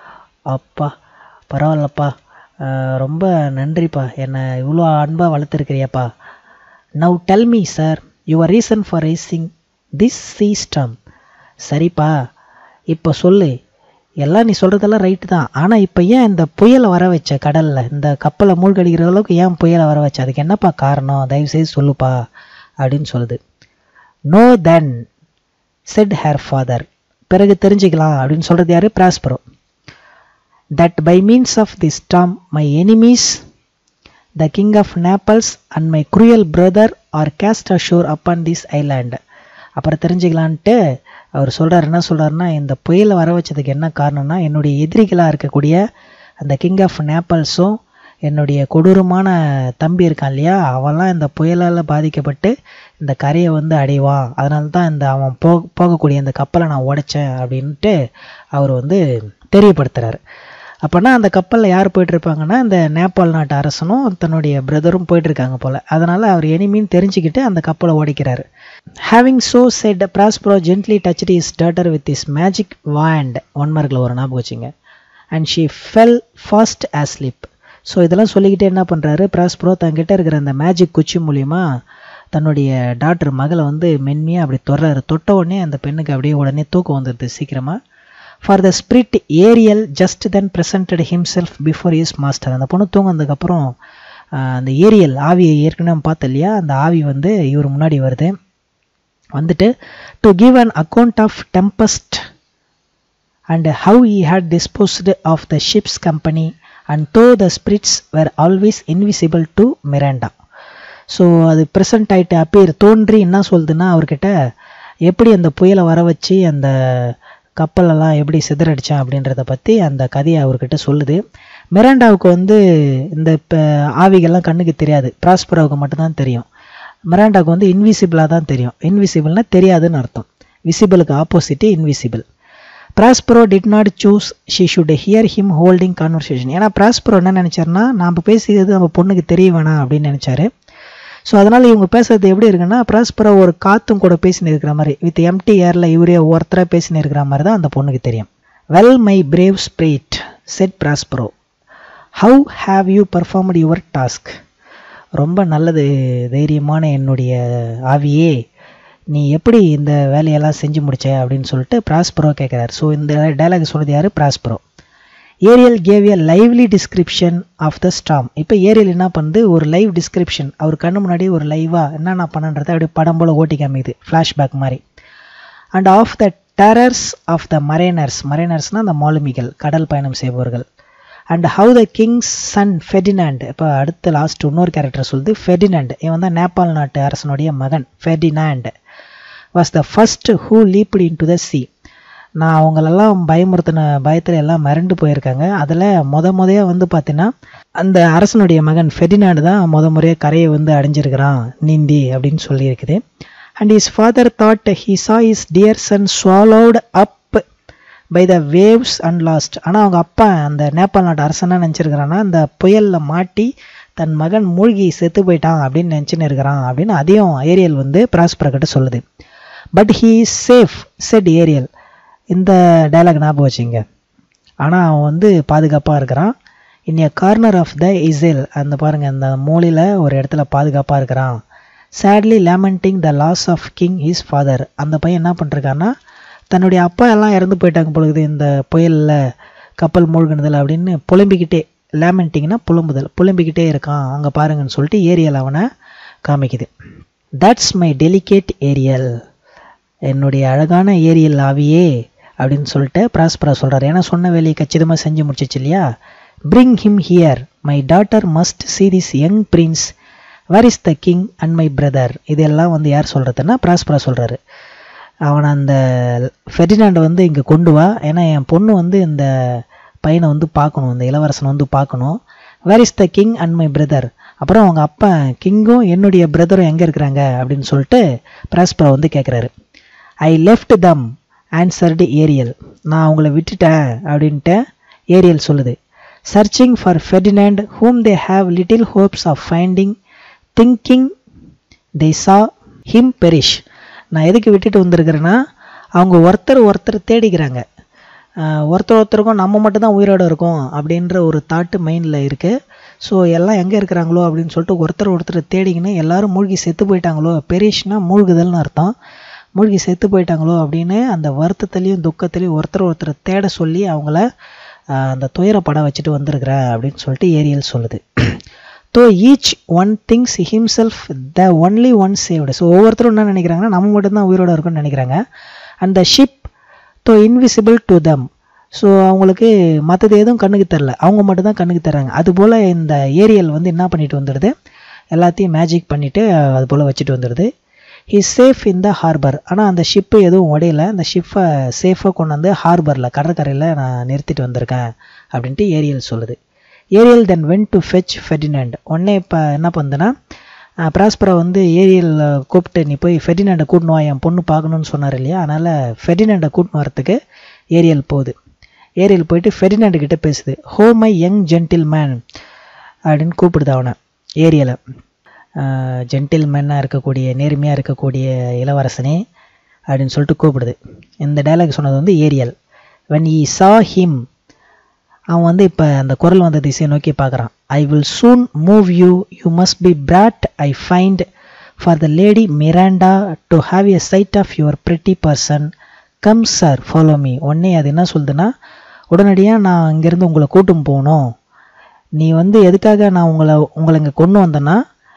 Speaker 1: அப்பா பரவாயில்லப்பா, ரொம்ப நன்றிப்பா, என்னை இவ்வளோ அன்பாக வளர்த்துருக்கிறியாப்பா. Now tell me sir your reason for raising this sea storm. சரிப்பா, இப்போ சொல்லு, எல்லாம் நீ சொல்கிறதெல்லாம் ரைட்டு தான், ஆனால் இப்போ ஏன் இந்த புயலை வர வச்ச கடலில், இந்த கப்பலை மூழ்கடிக்கிற அளவுக்கு ஏன் புயலை வர வச்ச, அதுக்கு என்னப்பா காரணம், தயவுசெய்து சொல்லுப்பா அப்படின்னு சொல்லுது. Know then said her father, பிறகு தெரிஞ்சுக்கலாம் அப்படின்னு சொல்கிறது யார்? Prospero. That by means of this storm my enemies, the king of Naples and my cruel brother are cast ashore upon this island. அப்புறம் தெரிஞ்சுக்கலான்ட்டு அவர் சொல்கிறார். என்ன சொல்கிறாருன்னா, இந்த புயலை வர வச்சதுக்கு என்ன காரணம்னா என்னுடைய எதிரிகளாக இருக்கக்கூடிய அந்த கிங் ஆஃப் நேபாள்ஸும் என்னுடைய கொடூரமான தம்பி இருக்கான் இல்லையா, அவன்லாம் இந்த புயலால் பாதிக்கப்பட்டு இந்த கரையை வந்து அடைவான், அதனால தான் இந்த அவன் போ போகக்கூடிய இந்த கப்பலை நான் உடைச்சேன் அப்படின்ட்டு அவர் வந்து தெரியப்படுத்துகிறார். அப்போனா அந்த கப்பலில் யார் போயிட்டுருப்பாங்கன்னா இந்த நேபாள் நாட்டு அரசனும் தன்னுடைய பிரதரும் போயிட்டுருக்காங்க போல். அதனால் அவர் எனிமின்னு தெரிஞ்சுக்கிட்டு அந்த கப்பலை ஓடிக்கிறார். Having so said Prospero gently touched his daughter with his magic wand. One மார்க்கில் ஒரு ஞாபகம் வச்சுங்க. And she fell fast asleep. So இதெல்லாம் சொல்லிக்கிட்டே என்ன பண்ணுறாரு ப்ராஸ்பரோ, தங்கிட்ட இருக்கிற அந்த மேஜிக் குச்சி மூலிமா தன்னுடைய டாக்டர் மகளை வந்து மென்மையாக அப்படி தொடுறாரு. தொட்ட உடனே அந்த பெண்ணுக்கு அப்படியே உடனே தூக்கம் வந்துடுது சீக்கிரமாக. For the spirit Ariel just then presented himself before his master. அந்த பொண்ணு தூங்கினதுக்கப்புறம் அந்த ஏரியல் ஆவியை ஏற்கனவே பார்த்தோம் இல்லையா, அந்த ஆவி வந்து இவர் முன்னாடி வருது. வந்துட்டு to give an account of tempest and how he had disposed of the ships company and though the spirits were always invisible to Miranda. So அது ப்ரெசன்ட் ஆகிட்டு அப்பேர் தோன்றி என்ன சொல்லுதுன்னா அவர்கிட்ட எப்படி அந்த புயலை வர வச்சு அந்த கப்பலெல்லாம் எப்படி சிதறடிச்சான் அப்படின்றத பற்றி அந்த கதையை அவர்கிட்ட சொல்லுது. மிராண்டாவுக்கு வந்து இந்த இப்போ ஆவிகள்லாம் கண்ணுக்கு தெரியாது, ப்ராஸ்பரோவுக்கு மட்டும்தான் தெரியும். மிராண்டாவுக்கு வந்து இன்விசிபிளாக தான் தெரியும். இன்விசிபிள்னா தெரியாதுன்னு அர்த்தம். விசிபிளுக்கு opposite invisible. Prospero did not choose she should hear him holding conversation. ஏன்னா ப்ராஸ்பரோ என்ன நினச்சாருன்னா, நாம் பேசுகிறது நம்ம பொண்ணுக்கு தெரிய வேணாம் அப்படின்னு நினச்சாரு. ஸோ அதனால் இவங்க பேசுறது எப்படி இருக்குன்னா, ப்ராஸ்பரோ ஒரு காற்றும் கூட பேசினு இருக்கிற மாதிரி, வித் எம்டி ஏரில் இவரே ஒருத்தராக பேசினு இருக்கிற மாதிரி தான் அந்த பொண்ணுக்கு தெரியும். Well my brave spirit said Prospero, how have you performed your task. ரொம்ப நல்லது தைரியமான என்னுடைய ஆவியே, நீ எப்படி இந்த வேலையெல்லாம் செஞ்சு முடிச்ச அப்படின்னு சொல்லிட்டு ப்ராஸ்பரோ கேட்குறாரு. ஸோ இந்த டைலாக் சொன்னது யார்? Prospero. Ariel gave a lively description of the storm. இப்போ ஏரியல் என்ன பண்ணுது, ஒரு லைவ் டிஸ்கிரிப்ஷன், அவர் கண்ணு முன்னாடி ஒரு லைவாக என்னென்ன பண்ணுன்றதை அப்படி படம் போல் ஓட்டி காமிக்குது, ஃப்ளாஷ்பேக் மாதிரி. And of the terrors of the mariners, மரைனர்ஸ்னால் அந்த மாலுமிகள், கடல் பயணம் செய்பவர்கள். And how the kings son Ferdinand, இப்போ அடுத்த லாஸ்ட் இன்னொரு கேரக்டர் சொல்லுது ஃபெர்டினாண்ட், இவன் தான் நேபாள் நாட்டு அரசனுடைய மகன். Ferdinand was the first who leaped into the sea. நான் அவங்களெல்லாம் பயமுறுத்தின பயத்தில் எல்லாம் மறண்டு போயிருக்காங்க. அதில் முத முதையாக வந்து பார்த்தீங்கன்னா அந்த அரசனுடைய மகன் ஃபெர்டினாண்ட் தான் முத முறையாக கரையை வந்து அடைஞ்சிருக்கிறான் நீந்தி அப்படின்னு சொல்லியிருக்குது. And his father thought he saw his dear son swallowed up by the waves and lost. ஆனால் அவங்க அப்பா அந்த நேபாள் நாட்டு அரசனாக நினச்சிருக்கிறான்னா அந்த புயலில் மாட்டி தன் மகன் மூழ்கி செத்து போயிட்டான் அப்படின்னு நினச்சின்னு இருக்கிறான் அப்படின்னு அதையும் ஏரியல் வந்து ப்ராஸ்பரோ கிட்ட சொல்லுது. But he is safe said Ariel. இந்த டைலாக் ஞாபகம் வச்சுங்க. ஆனால் அவன் வந்து பாதுகாப்பாக இருக்கிறான். இன் எ கார்னர் ஆஃப் த இசேல், அந்த பாருங்கள் அந்த மூலையில் ஒரு இடத்துல பாதுகாப்பாக இருக்கிறான். Sadly lamenting the loss of king his father. அந்த பையன் என்ன பண்ணிருக்கான்னா, தன்னுடைய அப்பா எல்லாம் இறந்து போயிட்டாங்க பொழுது இந்த புயலில் கப்பல் மூழ்கினதில் அப்படின்னு புலம்பிக்கிட்டே, லேமெண்டிங்னா புலம்புதல், புலம்பிக்கிட்டே இருக்கான் அங்கே பாருங்கன்னு சொல்லிட்டு ஏரியல் அவனை காமிக்குது. தட்ஸ் மை டெலிகேட் ஏரியல், என்னுடைய அழகான ஏரியல் ஆவியே அப்படின்னு சொல்லிட்டு ப்ராஸ்பரோ சொல்கிறார். ஏன்னா சொன்ன வேலையை கச்சிதமாக செஞ்சு முடிச்சிச்சு இல்லையா. Bring him here, my daughter must see this young prince, where is the king and my brother. இதெல்லாம் வந்து யார் சொல்கிறதுன்னா ப்ராஸ்பரோ சொல்கிறாரு. அவனை அந்த ஃபெர்டினாண்டை வந்து இங்கே கொண்டு வா, ஏன்னா என் பொண்ணு வந்து இந்த பையனை வந்து பார்க்கணும், இந்த இளவரசனை வந்து பார்க்கணும். Where is the king and my brother, அப்புறம் அவங்க அப்பா கிங்கும் என்னுடைய பிரதரும் எங்கே இருக்கிறாங்க அப்படின்னு சொல்லிட்டு ப்ராஸ்பரோ வந்து கேட்குறாரு. I left them answered Ariel, நான் அவங்கள விட்டுட்டேன் அப்படின்ட்டு ஏரியல் சொல்லுது. Searching for Ferdinand whom they have little hopes of finding, thinking they saw him perish. நான் எதுக்கு விட்டுட்டு வந்திருக்கிறேன்னா, அவங்க ஒருத்தர் ஒருத்தர் தேடிக்கிறாங்க, ஒருத்தர் ஒருத்தருக்கும் நம்ம மட்டும் தான் உயிரோடு இருக்கோம் அப்படின்ற ஒரு தாட்டு மைண்டில் இருக்குது. ஸோ எல்லாம் எங்கே இருக்கிறாங்களோ அப்படின்னு சொல்லிட்டு ஒருத்தர் ஒருத்தர் தேடிக்கின்னு எல்லாரும் மூழ்கி செத்து போயிட்டாங்களோ, பெரிஷ்னா மூழ்குதல்னு அர்த்தம், மூழ்கி செத்து போயிட்டாங்களோ அப்படின்னு அந்த வருத்தத்துலேயும் துக்கத்துலேயும் ஒருத்தர் ஒருத்தர் தேட சொல்லி அவங்கள அந்த துயரப்பட வச்சுட்டு வந்திருக்கிறேன் அப்படின்னு சொல்லிட்டு ஏரியல் சொல்லுது. Though each one thinks himself the only one saved. So ஒவ்வொருத்தரும் என்ன நினைக்கிறாங்கன்னா நம்ம மட்டும்தான் உயிரோடு இருக்குன்னு நினைக்கிறாங்க. And the ship though invisible to them. So அவங்களுக்கு மற்றது எதுவும் கண்ணுக்கு தரல, அவங்க மட்டும் தான் கண்ணுக்கு தர்றாங்க. அதுபோல் இந்த ஏரியல் வந்து என்ன பண்ணிட்டு வந்துடுது, எல்லாத்தையும் மேஜிக் பண்ணிவிட்டு அது போல் வச்சுட்டு வந்துடுது. He safe in the harbour. ஆனால் அந்த ஷிப்பு எதுவும் உடையல, அந்த ஷிப்பை சேஃபாக கொண்டு வந்து ஹார்பரில் கடற்கரையில் நான் நிறுத்திட்டு வந்திருக்கேன் அப்படின்ட்டு ஏரியல் சொல்லுது. Ariel then went to fetch Ferdinand. உடனே இப்போ என்ன பண்ணுதுன்னா, ப்ராஸ்பரோ வந்து ஏரியல் கூப்பிட்டு நீ போய் ஃபெர்டினாண்டை கூட்டினு வா, என் பொண்ணு பார்க்கணுன்னு சொன்னார் இல்லையா, அதனால் ஃபெர்டினாண்டை கூட்டின்னு வரத்துக்கு ஏரியல் போகுது. ஏரியல் போயிட்டு ஃபெர்டினாண்டு கிட்டே பேசுது. ஹோ மை யங் ஜென்டில் மேன் அப்படின்னு கூப்பிடுது அவனை, ஏரியலை. ஜென்டில்மேனாக இருக்கக்கூடிய, நேர்மையாக இருக்கக்கூடிய இளவரசனே அப்படின்னு சொல்லிட்டு கூப்பிடுது. இந்த டைலாக் சொன்னது வந்து Ariel. when he saw him, அவன் வந்து இப்போ அந்த குரல் வந்த திசையை நோக்கி பார்க்குறான். I will soon move you, you must be brought I find for the lady Miranda to have a sight of your pretty person, come sir follow me. உடனே அது என்ன சொல்லுதுன்னா, உடனடியாக நான் இங்கேருந்து உங்களை கூட்டும் போகணும், நீ வந்து எதுக்காக நான் உங்களை உங்களை இங்கே கொண்டு வந்தேன்னா,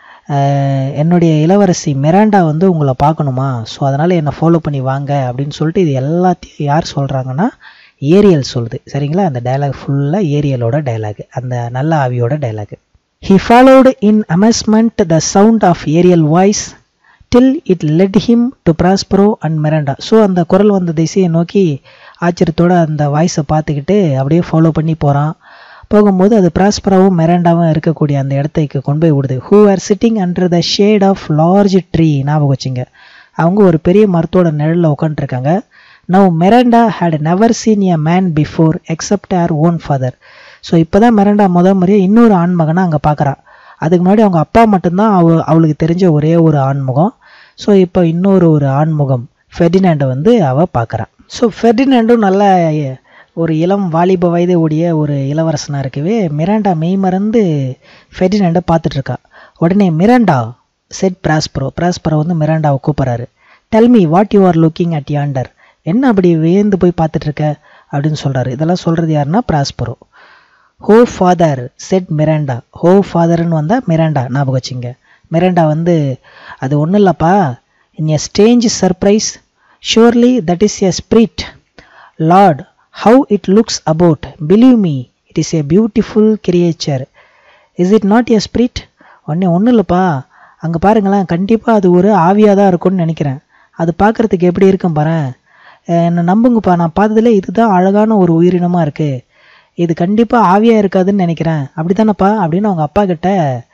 Speaker 1: என்னுடைய இளவரசி மிராண்டா வந்து உங்களை பார்க்கணுமா, ஸோ அதனால் என்னை ஃபாலோ பண்ணி வாங்க அப்படின்னு சொல்லிட்டு இது எல்லாத்தையும் யார் சொல்கிறாங்கன்னா ஏரியல் சொல்லுது. சரிங்களா, அந்த டைலாக் ஃபுல்லாக ஏரியலோட டைலாக், அந்த நல்ல ஆவியோட டைலாக். He followed in amazement the sound of Ariel voice till it led him to Prospero and Miranda. So அந்த குரல் வந்த திசையை நோக்கி ஆச்சரியத்தோடு அந்த வாய்ஸை பார்த்துக்கிட்டு அப்படியே ஃபாலோ பண்ணி போகிறான். போகும்போது அது பிராஸ்பராவும் மெராண்டாவும் இருக்கக்கூடிய அந்த இடத்துக்கு கொண்டு போய் விடுது. Who are sitting under the shade of large tree. ஞாபகம் வச்சுங்க, அவங்க ஒரு பெரிய மரத்தோட நிழலில் உட்காந்துருக்காங்க. Now Miranda had never seen a man before except her own father. So இப்போ தான் மெராண்டா முத முறையாக இன்னொரு ஆண்மகனை அங்கே பார்க்குறான். அதுக்கு முன்னாடி அவங்க அப்பா மட்டும்தான் அவ அவளுக்கு தெரிஞ்ச ஒரே ஒரு ஆண்முகம். ஸோ இப்போ இன்னொரு ஒரு ஆண்முகம் ஃபெர்டினாண்டை வந்து அவள் பார்க்குறான். ஸோ ஃபெர்டினாண்டும் நல்ல ஒரு இளம் வாலிப வயது உடைய ஒரு இளவரசனாக இருக்கவே மிராண்டா மெய் மறந்து ஃபெர்டினாண்டை பார்த்துட்ருக்கா. உடனே மிராண்டா செட் பிராஸ்பரோ. பிராஸ்பரோ வந்து மிராண்டாவை கூப்பிட்றாரு. Tell me what you are looking at yonder. என்ன அப்படி வேந்து போய் பார்த்துட்ருக்க அப்படின்னு சொல்கிறாரு. இதெல்லாம் சொல்கிறது யாருன்னா பிராஸ்பரோ. ஹோ ஃபாதர் செட் மிராண்டா. ஹோ ஃபாதர்னு வந்தால் மிராண்டா ஞாபகம் வச்சுங்க. மிராண்டா வந்து அது ஒன்றும் இல்லைப்பா, in a strange surprise surely that is a spirit lord how it looks about believe me it is a beautiful creature is it not a spirit. ஒன்னே ஒன்றும் இல்லைப்பா, அங்கே பாருங்களேன், கண்டிப்பாக அது ஒரு ஆவியாக தான் இருக்கும்னு நினைக்கிறேன். அது பார்க்குறதுக்கு எப்படி இருக்கும் பாரு, என்னை நம்புங்கப்பா, நான் பார்த்ததுல இதுதான் அழகான ஒரு உயிரினமாக இருக்குது, இது கண்டிப்பாக ஆவியாக இருக்காதுன்னு நினைக்கிறேன், அப்படி தானேப்பா அப்படின்னு அவங்க அப்பா கிட்ட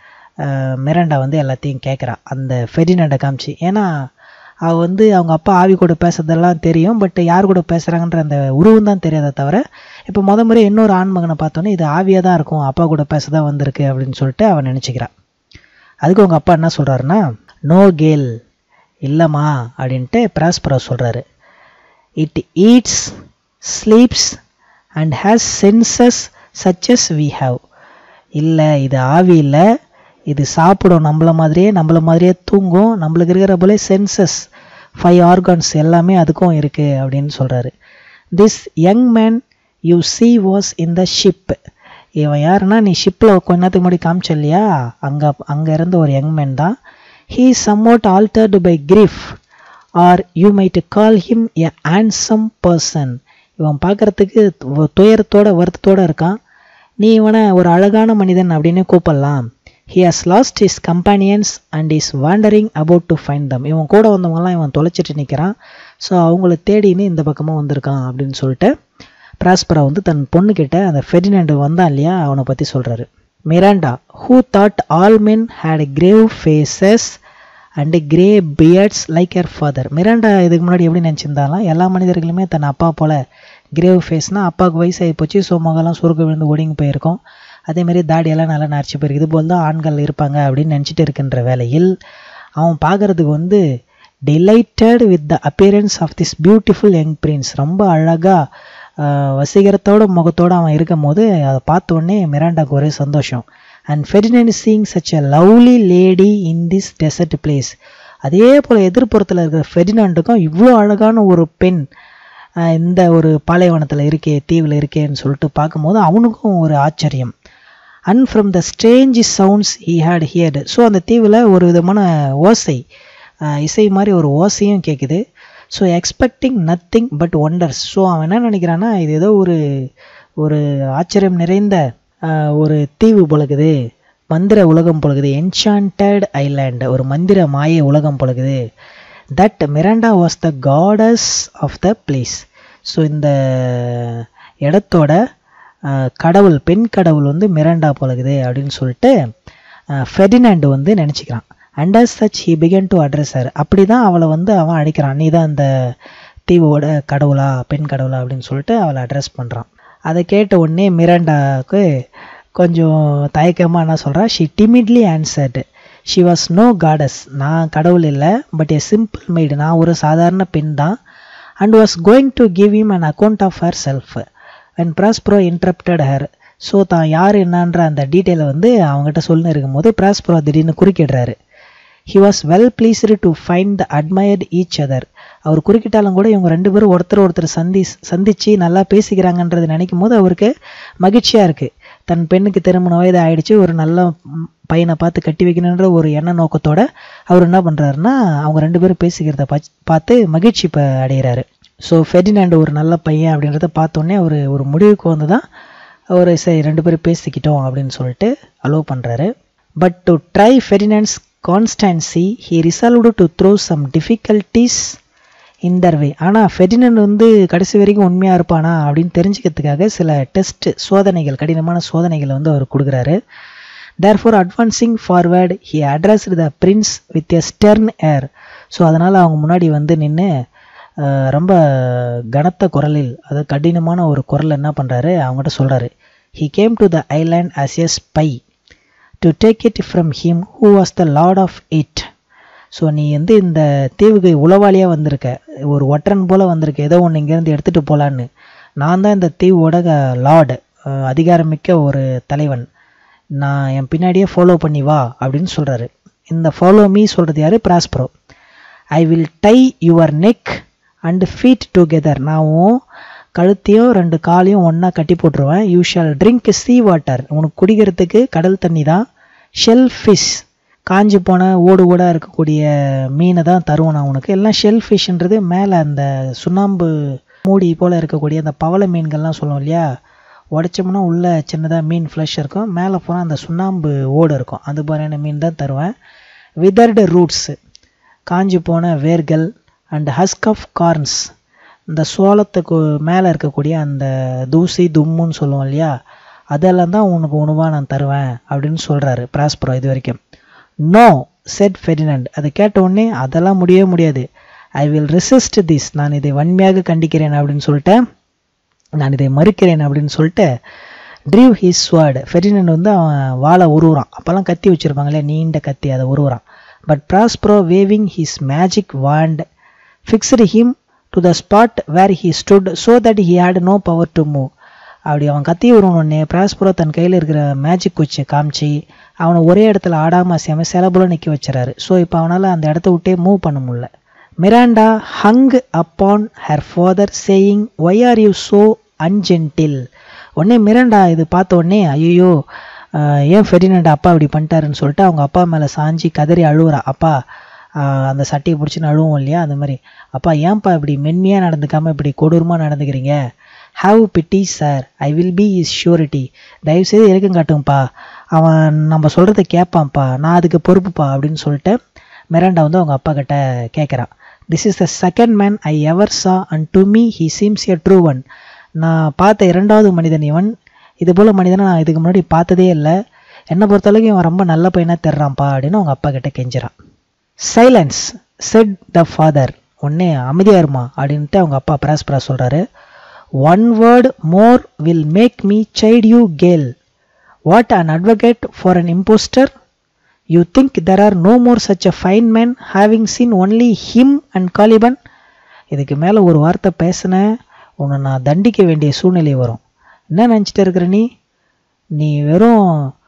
Speaker 1: மிராண்டா வந்து எல்லாத்தையும் கேட்குறா அந்த ஃபெர்டினாண்டை காமிச்சு. ஏன்னா அவள் வந்து அவங்க அப்பா ஆவி கூட பேசுறதெல்லாம் தெரியும், பட் யார் கூட பேசுகிறாங்கன்ற அந்த உருவம் தான் தெரியாத தவிர இப்போ முத முறை இன்னொரு ஆண்மகனை பார்த்தோன்னே இது ஆவியாக தான் இருக்கும், அப்பா கூட பேச தான் வந்திருக்கு அப்படின்னு சொல்லிட்டு அவன் நினச்சிக்கிறான். அதுக்கு அவங்க அப்பா என்ன சொல்கிறாருன்னா, நோ கேல், இல்லைம்மா அப்படின்ட்டு பிராஸ்பரோ சொல்கிறாரு. It eats sleeps and has senses such as we have. இல்லை, இது ஆவி இல்லை, இது சாப்பிடும் நம்மள மாதிரியே, நம்மள மாதிரியே தூங்கும், நம்மளுக்கு இருக்கிற போல சென்சஸ் ஃபைவ் ஆர்கான்ஸ் எல்லாமே அதுக்கும் இருக்குது அப்படின்னு சொல்கிறாரு. This young man you see was in the ship. இவன் யாருன்னா நீ ஷிப்பில் கொஞ்ச நேரத்துக்கு முன்னாடி காமிச்ச இல்லையா, அங்கே அங்கே இருந்த ஒரு யங் மேன் தான். He somewhat altered by grief or you might call him a handsome person. இவன் பார்க்குறதுக்கு துயரத்தோட வருத்தத்தோடு இருக்கான், நீ இவனை ஒரு அழகான மனிதன் அப்படின்னு கூப்பிடலாம். He has lost his companions and is wandering about to find them. இவன் கூட வந்தவங்கலாம் இவன் தொலைச்சிட்டு நிற்கிறான், ஸோ அவங்கள தேடின்னு இந்த பக்கமாக வந்திருக்கான் அப்படின்னு சொல்லிட்டு பிராஸ்பரா வந்து தன் பொண்ணுக்கிட்ட அந்த ஃபெர்டினாண்டு வந்தான் இல்லையா அவனை பற்றி சொல்கிறாரு. Miranda who thought all men had grave faces and grey beards like her father. Miranda இதுக்கு முன்னாடி எப்படி நினச்சிருந்தாலாம், எல்லா மனிதர்களுமே தன் அப்பா போல் கிரேவ் ஃபேஸ்னால் அப்பாவுக்கு வயசாகி போச்சு, ஸோ முகலாம் சுருக்க விழுந்து ஒடுங்கி போயிருக்கோம், அதேமாரி தாடியெல்லாம் நல்லா நரைச்சி போயிருக்கு, இது போல் தான் ஆண்கள் இருப்பாங்க அப்படின்னு நினச்சிட்டு இருக்கின்ற வேளையில் அவன் பார்க்குறதுக்கு வந்து delighted with the appearance of this beautiful young prince, ரொம்ப அழகாக வசீகரத்தோட முகத்தோடு அவன் இருக்கும் போது அதை பார்த்த உடனே மிராண்டாவுக்கு ஒரே சந்தோஷம். And Ferdinand seeing such a lovely lady in this desert place. அதே போல் எதிர்ப்புறத்தில் இருக்கிற ஃபெர்டினாண்டுக்கும் இவ்வளோ அழகான ஒரு பெண் இந்த ஒரு பாலைவனத்தில் இருக்கே, தீவில் இருக்கேன்னு சொல்லிட்டு பார்க்கும்போது அவனுக்கும் ஒரு ஆச்சரியம். And from the strange sounds he had heard. So அந்த தீவில் ஒரு விதமான ஓசை, இசை மாதிரி ஒரு ஓசையும் கேட்குது. So expecting nothing but wonders. So அவன் என்ன நினைக்கிறான்னா, இது ஏதோ ஒரு ஒரு ஆச்சரியம் நிறைந்த ஒரு தீவு பொழுகுது, மந்திர உலகம் பொழுகுது, என்சாண்டட் ஐலாண்ட், ஒரு மந்திர மாய உலகம் பொழுகுது. That Miranda was the goddess of the place. So இந்த இடத்தோட கடவுள், பெண் கடவுள் வந்து மிராண்டா பொழுகுது அப்படின்னு சொல்லிட்டு ஃபெர்டினாண்டு வந்து நினச்சிக்கிறான். And as such he began to address her. அப்படி தான் அவளை வந்து அவன் அழைக்கிறான், நீ தான் அந்த தீவோட கடவுளா, பெண் கடவுளா அப்படின்னு சொல்லிட்டு அவளை அட்ரஸ் பண்ணுறான். அதை கேட்ட உடனே மிராண்டாவுக்கு கொஞ்சம் தயக்கமாக என்ன சொல்கிறா, she timidly answered she was no goddess. நான் கடவுள் இல்லை, பட் எ சிம்பிள் மெய்டு, நான் ஒரு சாதாரண பெண் தான். And was going to give him an account of herself and Prospero interrupted her. So தான் யார் என்னன்ற அந்த டீட்டெயிலை வந்து அவங்ககிட்ட சொல்லின்னு இருக்கும்போது பிராஸ்பரோ திடீர்னு குறுக்கிடுறாரு. He was well pleased to find the admired each other. அவர் குறுக்கிட்டாலும் கூட இவங்க ரெண்டு பேரும் ஒருத்தர் ஒருத்தர் சந்தி சந்தித்து நல்லா பேசிக்கிறாங்கன்றது நினைக்கும் போது அவருக்கு மகிழ்ச்சியாக இருக்குது. தன் பெண்ணுக்கு திருமண வயது ஆயிடுச்சு, ஒரு நல்ல பையனை பார்த்து கட்டி வைக்கணுன்ற ஒரு எண்ண நோக்கத்தோடு அவர் என்ன பண்ணுறாருன்னா அவங்க ரெண்டு பேரும் பேசிக்கிறத பார்த்து மகிழ்ச்சி இப்போ அடைகிறாரு. ஸோ ஃபெர்டினாண்டு ஒரு நல்ல பையன் அப்படின்றத பார்த்தோன்னே அவர் ஒரு முடிவுக்கு வந்து தான் ஒரு சரி ரெண்டு பேரும் பேசிக்கிட்டோம் அப்படின்னு சொல்லிட்டு அலோவ் பண்ணுறாரு. But to try Ferdinand's constancy he resolved to throw some difficulties in their way. ஆனால் ஃபெர்டினண்ட் வந்து கடைசி வரைக்கும் உண்மையாக இருப்பானா அப்படின்னு தெரிஞ்சுக்கிறதுக்காக சில டெஸ்ட் சோதனைகள், கடினமான சோதனைகளை வந்து அவர் கொடுக்குறாரு. Therefore, advancing forward, he addressed the prince with a stern air. So அதனால் அவங்க முன்னாடி வந்து நின்று ரொம்ப கனத்த குரலில், அது கடினமான ஒரு குரல் என்ன பண்ணுறாரு, அவங்ககிட்ட சொல்கிறாரு. He came to the island as a spy to take it from him who was the lord of it. So நீ வந்து இந்த தீவுக்கு உளவாளியாக வந்திருக்க, ஒரு ஒற்றன் போல் வந்திருக்க, ஏதோ ஒன்று இங்கேருந்து எடுத்துகிட்டு போகலான்னு. நான் தான் இந்த தீவோட லார்டு, அதிகாரமிக்க ஒரு தலைவன். நான் என் பின்னாடியே ஃபாலோ பண்ணி வா அப்படின்னு சொல்கிறாரு. இந்த ஃபாலோ மீ சொல்கிறது யார்? Prospero. I will tie your neck and feet together. நான் கழுத்தையும் ரெண்டு காலையும் ஒன்றா கட்டி போட்டுருவேன். You shall drink sea water. உனக்கு குடிக்கிறதுக்கு கடல் தண்ணி தான். ஷெல் ஃபிஷ், காஞ்சி போன ஓடு ஓட இருக்கக்கூடிய மீனை தான் தருவோம் நான் உனக்கு. எல்லாம் ஷெல் ஃபிஷ்ன்றது மேலே அந்த சுண்ணாம்பு மூடி போல் இருக்கக்கூடிய அந்த பவள மீன்கள்லாம் சொல்லுவோம் இல்லையா, உடைச்சோம்னா உள்ளே சின்னதாக மீன் ஃப்ளஷ் இருக்கும், மேலே போனால் அந்த சுண்ணாம்பு ஓடு இருக்கும், அது மாதிரியான மீன் தான் தருவேன். விதர்டு ரூட்ஸு, காஞ்சி போன வேர்கள், அண்ட் ஹஸ்க் ஆஃப் கார்ன்ஸ், இந்த சோளத்துக்கு மேலே இருக்கக்கூடிய அந்த தூசி தும்முன்னு சொல்லுவோம் இல்லையா, அதெல்லாம் தான் உனக்கு உணவாக நான் தருவேன் அப்படின்னு சொல்கிறாரு பிராஸ்பரோ இது வரைக்கும். No said Ferdinand. அதை கேட்ட உடனே அதெல்லாம் முடியவே முடியாது. I will resist this. நான் இதை வன்மையாக கண்டிக்கிறேன் அப்படின்னு சொல்லிட்டு, நான் இதை மறுக்கிறேன் அப்படின்னு சொல்லிட்டு ட்ரீவ் ஹிஸ் ஸ்வார்டு. ஃபெர்டினண்ட் வந்து அவன் வாழை உருவுறான். அப்போல்லாம் கத்தி வச்சுருப்பாங்களே, நீண்ட கத்தி, அதை உருவுறான். But Prospero waving his magic wand fixed him to the spot where he stood so that he had no power to move. அப்படி அவன் கத்தி உருவனே பிராஸ்பரோ தன் கையில் இருக்கிற மேஜிக் குச்சியை காமிச்சு அவனை ஒரே இடத்துல ஆடாமல் அசையாமல் சிலபுல நிற்க வச்சுறாரு. ஸோ இப்போ அவனால் அந்த இடத்த விட்டே மூவ் பண்ண முடியல. Miranda hung upon her father saying why are you so ungentle. உடனே மிராண்டா இது பார்த்த உடனே ஐயோ ஏன் ஃபெர்டினண்ட் அப்பா இப்படி பண்ணிட்டாருன்னு சொல்லிட்டு அவங்க அப்பா மேலே சாஞ்சி கதறி அழுவுறா. அப்பா அந்த சட்டையை பிடிச்சின்னு அழுவோம் இல்லையா, அந்த மாதிரி, அப்பா ஏன்ப்பா இப்படி மென்மையாக நடந்துக்காமல் இப்படி கொடூரமாக நடந்துக்கிறீங்க. Have pity sir, I will be his surety. தயவுசெய்து இறக்கம் காட்டுங்கப்பா, அவன் நம்ம சொல்கிறத கேட்பான்ப்பா, நான் அதுக்கு பொறுப்புப்பா அப்படின்னு சொல்லிட்டு மிராண்டா வந்து அவங்க அப்பா கிட்ட கேட்குறான். This is the second man I ever saw and to me he seems a true one. நான் பார்த்த இரண்டாவது மனிதன் இவன், இது போல் மனிதனை நான் இதுக்கு முன்னாடி பார்த்ததே இல்லை, என்னை பொறுத்தளவுக்கு இவன் ரொம்ப நல்ல பையனாக தெரிறான்ப்பா அப்படின்னு அவங்க அப்பா கிட்ட கெஞ்சிறான். Silence said the father. உடனே அமைதியாக இருமா அப்படின்ட்டு அவங்க அப்பா பிராஸ்பரா சொல்கிறாரு. One word more will make me chide you girl. What an advocate for an impostor. You think there are no more such a fine man having seen only him and Caliban. இதுக்கு மேலே ஒரு வார்த்தை பேசினேன் உன்னை நான் தண்டிக்க வேண்டிய சூழ்நிலை வரும். என்ன நினச்சிட்டு இருக்கிற நீ நீ வெறும்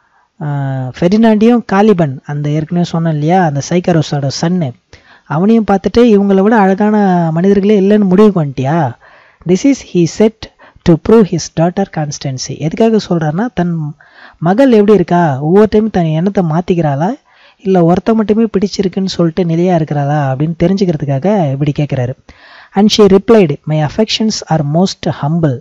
Speaker 1: ஃபெர்டினாண்டையும் காலிபன், அந்த ஏற்கனவே சொன்னேன் இல்லையா அந்த சைக்கரோஸோட சன்னு, அவனையும் பார்த்துட்டு இவங்களை விட அழகான மனிதர்களே இல்லைன்னு முடிவுக்கு வந்துட்டியா. This is he said to prove his daughter constancy. எதுக்காக சொல்கிறாருன்னா தன் மகள் எப்படி இருக்கா, ஒவ்வொரு டைமும் தன் எண்ணத்தை மாற்றிக்கிறாளா இல்லை ஒருத்த மட்டுமே பிடிச்சிருக்குன்னு சொல்லிட்டு நிலையாக இருக்கிறாளா அப்படின்னு தெரிஞ்சுக்கிறதுக்காக இப்படி கேட்குறாரு. And she replied my affections are most humble.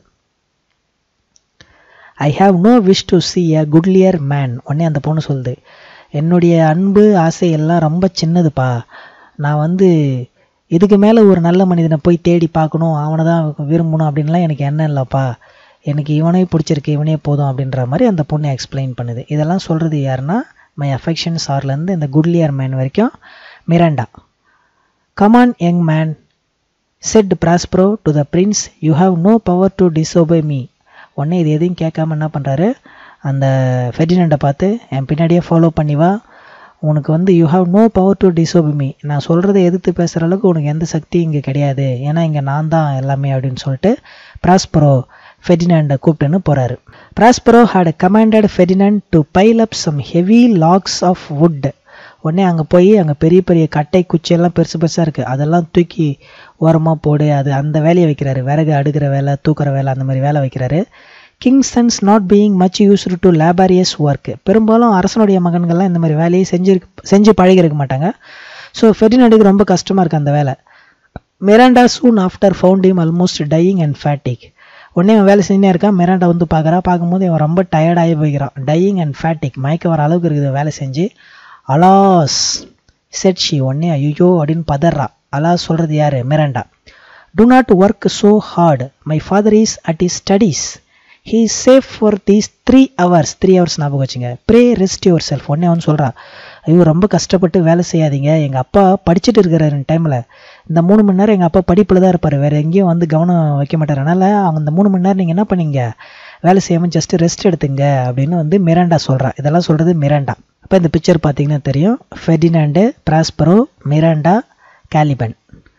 Speaker 1: I have no wish to see a goodlier man. உடனே அந்த பொண்ணு சொல்லுது, என்னுடைய அன்பு ஆசை எல்லாம் ரொம்ப சின்னதுப்பா, நான் வந்து இதுக்கு மேலே ஒரு நல்ல மனிதனை போய் தேடி பார்க்கணும், அவனை தான் விரும்பணும் அப்படின்லாம் எனக்கு எண்ணம் இல்லைப்பா, எனக்கு இவனே பிடிச்சிருக்கு, இவனே போதும் அப்படின்ற மாதிரி அந்த பொண்ணை எக்ஸ்பிளைன் பண்ணுது. இதெல்லாம் சொல்கிறது யாருன்னா மை அஃபெக்ஷன்ஸ் ஆர்லேருந்து இந்த குட்லியர் மேன் வரைக்கும் Miranda. Come on young man said Prospero to the prince, you have no power to disobey me. உடனே இது எதையும் கேட்காம என்ன பண்ணுறாரு, அந்த ஃபெர்டினண்டை பார்த்து என் பின்னாடியே ஃபாலோ பண்ணி வா, உனக்கு வந்து you have no power to disobey me, நான் சொல்கிறத எதிர்த்து பேசுகிற அளவுக்கு உனக்கு எந்த சக்தியும் இங்கே கிடையாது, ஏன்னா இங்கே நான் தான் எல்லாமே அப்படின்னு சொல்லிட்டு பிராஸ்பரோ ஃபெர்டினாண்டை கூப்பிட்டுன்னு போகிறாரு. Prospero had commanded Ferdinand to pile up some heavy logs of wood. உடனே அங்கே போய் அங்கே பெரிய பெரிய கட்டை குச்சியெல்லாம் பெருசு பெருசாக இருக்குது, அதெல்லாம் தூக்கி ஓரமாக போடு, அது அந்த வேலையை வைக்கிறாரு, விறகு அடுக்கிற வேலை, தூக்குற வேலை, அந்த மாதிரி வேலை வைக்கிறாரு. King sons not being much used to laborious work. பெரும்பாலும் அரசனுடைய மகன்கள்லாம் இந்த மாதிரி வேலையை செஞ்சு செஞ்சு பழகிருக்க மாட்டாங்க. ஸோ ஃபெர்டினாண்டுக்கு ரொம்ப கஷ்டமாக இருக்குது அந்த வேலை. Miranda soon after found him almost dying and fatigue. உடனே அவன் வேலை செஞ்சுனே இருக்கான். மிராண்டா வந்து பார்க்குறா, பார்க்கும்போது இவன் ரொம்ப டயர்டாகி போய்க்கிறான். டையிங் அண்ட் ஃபேட்டிக், மயக்க வர அளவுக்கு இருக்குது வேலை செஞ்சு. Alas said she. உடனே ஐயோ அப்படின்னு பதறா. அலாஸ் சொல்கிறது யார்? Miranda. Do not work so hard. My father is at his studies. He is safe for these three hours. Three hours ஞாபகம் வச்சுங்க. Pray rest yourself. உடனே அவன் சொல்கிறான், ஐயோ ரொம்ப கஷ்டப்பட்டு வேலை செய்யாதீங்க, எங்கள் அப்பா படிச்சுட்டு இருக்கிற டைமில் இந்த மூணு மணி நேரம் எங்கள் அப்பா படிப்பில் தான் இருப்பார், வேறு எங்கேயும் வந்து கவனம் வைக்க மாட்டார், அதனால் அவங்க இந்த மூணு மணி நேரம் நீங்கள் என்ன பண்ணீங்க, வேலை செய்யாமல் ஜஸ்ட்டு ரெஸ்ட் எடுத்துங்க அப்படின்னு வந்து மிராண்டா சொல்கிறான். இதெல்லாம் சொல்கிறது மிராண்டா. அப்போ இந்த பிக்சர் பார்த்தீங்கன்னா தெரியும், Ferdinand, Prospero, Miranda, Caliban.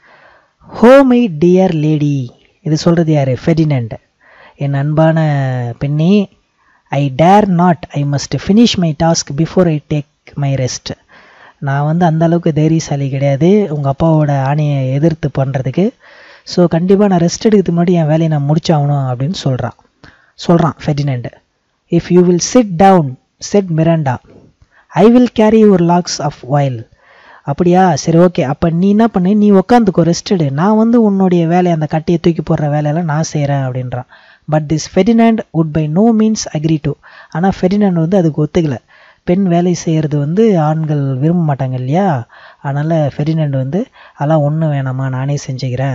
Speaker 1: Oh my dear lady, இது சொல்கிறது யார்? ஃபெர்டினாண்டு. என் அன்பான பெண்ணே, I dare not, I must finish my task before I take my rest. நான் வந்து அந்த அளவுக்கு தைரியசாலி கிடையாது உங்கள் அப்பாவோட ஆணையை எதிர்த்து பண்ணுறதுக்கு. ஸோ கண்டிப்பாக நான் ரெஸ்ட் எடுக்கிறதுக்கு முன்னாடி என் வேலையை நான் முடிச்சாகணும் அப்படின்னு சொல்கிறான் சொல்கிறான் Ferdinand. If you will sit down said Miranda, I will carry your logs of while. அப்படியா, சரி ஓகே, அப்போ நீ என்ன பண்ணு, நீ உக்காந்துக்கோ, ரெஸ்ட் எடு, நான் வந்து உன்னுடைய வேலையை அந்த கட்டையை தூக்கி போடுற வேலையெல்லாம் நான் செய்கிறேன் அப்படின்றான். But this Ferdinand would by no means agree to. ஆனால் ஃபெர்டினாண்ட் வந்து அதுக்கு ஒத்துக்கலை. பெண் வேலை செய்கிறது வந்து ஆண்கள் விரும்ப மாட்டாங்க இல்லையா, அதனால் ஃபெர்டினாண்ட் வந்து அதெல்லாம் ஒன்றும் வேணாமா, நானே செஞ்சுக்கிறேன்,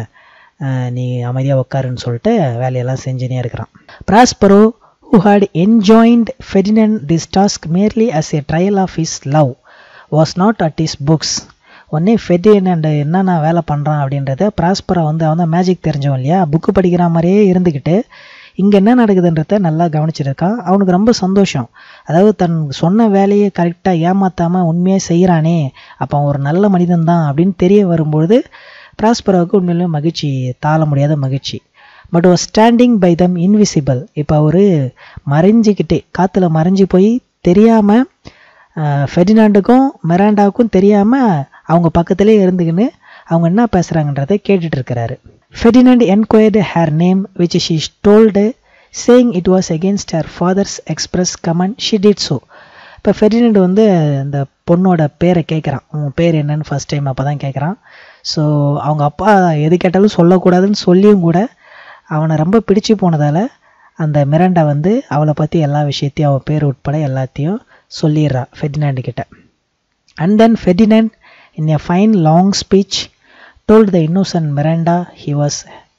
Speaker 1: நீ அமைதியாக உட்காருன்னு சொல்லிட்டு வேலையெல்லாம் செஞ்சுனே இருக்கிறான். Prospero, who had enjoined Ferdinand this task merely as a trial of his love, was not at his books. உடனே ஃபெர்டினாண்ட் என்னென்ன வேலை பண்ணுறான் அப்படின்றத பிராஸ்பரா வந்து அவன் தான் மேஜிக் தெரிஞ்சவன் இல்லையா, புக்கு படிக்கிற மாதிரியே இருந்துக்கிட்டு இங்கே என்ன நடக்குதுன்றத நல்லா கவனிச்சுட்டு இருக்கான். அவனுக்கு ரொம்ப சந்தோஷம். அதாவது தன் சொன்ன வேலையை கரெக்டாக ஏமாற்றாமல் உண்மையாக செய்கிறானே, அப்போ அவன் ஒரு நல்ல மனிதன் தான் அப்படின்னு தெரிய வரும்பொழுது பிராஸ்பராவுக்கு உண்மையிலேயே மகிழ்ச்சி, தாழ முடியாத மகிழ்ச்சி. But was standing by them invisible. இப்போ அவர் மறைஞ்சிக்கிட்டே, காற்றுல மறைஞ்சி போய் தெரியாமல், ஃபெர்டினாண்டுக்கும் மிராண்டாவுக்கும் தெரியாமல் அவங்க பக்கத்துலேயே இருந்துக்கின்னு அவங்க என்ன பேசுகிறாங்கன்றதை கேட்டுட்டு இருக்கிறாரு. Ferdinand enquired her name, which she told, saying it was against her father's express command. She did so. இப்போ ஃபெர்டினாண்ட் வந்து அந்த பொண்ணோட பேரை கேட்குறான், உன் பேர் என்னன்னு ஃபஸ்ட் டைம் அப்போ தான் கேட்குறான். ஸோ அவங்க அப்பா எது கேட்டாலும் சொல்லக்கூடாதுன்னு சொல்லியும் கூட அவனை ரொம்ப பிடிச்சி போனதால் அந்த மிராண்டா வந்து அவளை பற்றி எல்லா விஷயத்தையும், அவன் பேர் உட்பட எல்லாத்தையும் சொல்லிடுறா ஃபெர்டினாண்டு கிட்ட. And then Ferdinand in a fine long speech told the innocent Miranda he was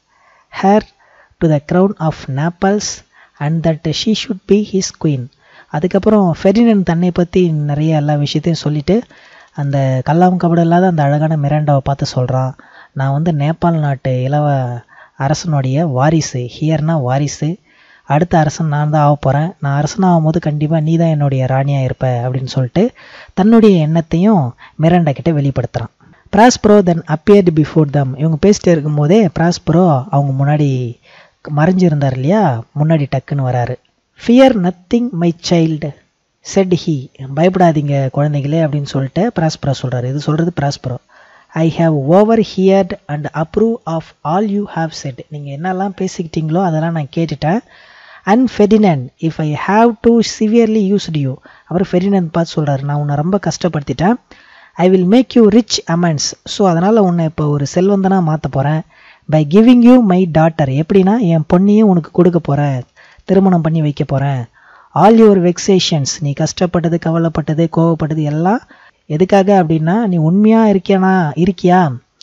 Speaker 1: heir to the crown of Naples and that she should be his queen. அதுக்கப்புறம் ஃபெர்டினாண்ட் தன்னை பற்றி நிறைய எல்லா விஷயத்தையும் சொல்லிவிட்டு அந்த கல்லாம் கபடம் இல்லாத அந்த அழகான மிராண்டாவை பார்த்து சொல்கிறான், நான் வந்து நேபாள் நாட்டு இளவ அரசனுடைய வாரிசு, ஹியர்னா வாரிசு, அடுத்த அரசன் நான் தான் ஆக போகிறேன், நான் அரசனாகும் போது கண்டிப்பாக நீ தான் என்னுடைய ராணியாக இருப்ப அப்படின்னு சொல்லிட்டு தன்னுடைய எண்ணத்தையும் மிராண்டா கிட்ட வெளிப்படுத்துகிறான். Prospero then appeared before them. இவங்க பேசிட்டே இருக்கும்போதே பிராஸ்பரோ அவங்க முன்னாடி மறைஞ்சிருந்தார் இல்லையா, முன்னாடி டக்குன்னு வராரு. Fear nothing my child said he. பயப்படாதீங்க குழந்தைகளே அப்படின்னு சொல்லிட்டு பிராஸ்பரோ சொல்கிறாரு. இது சொல்கிறது Prospero. I have overheard and approve of all you have said. நீங்கள் என்னெல்லாம் பேசிக்கிட்டீங்களோ அதெல்லாம் நான் கேட்டுட்டேன். And Ferdinand, if I have too severely used you. அப்புறம் ஃபெர்டினாண்ட் பார்த்து சொல்கிறாரு, நான் உன்னை ரொம்ப கஷ்டப்படுத்திட்டேன். I will make you rich amends. So அதனால் உன்னை இப்போ ஒரு செல்வந்தனாக மாற்ற போகிறேன். By giving you my daughter. எப்படின்னா என் பொண்ணையும் உனக்கு கொடுக்க போகிறேன், திருமணம் பண்ணி வைக்க போகிறேன். ஆல் யுவர் வெக்ஸேஷன்ஸ், நீ கஷ்டப்பட்டது, கவலைப்பட்டது, கோவப்பட்டது எல்லாம் எதுக்காக அப்படின்னா நீ உண்மையாக இருக்கியானா இருக்கியா,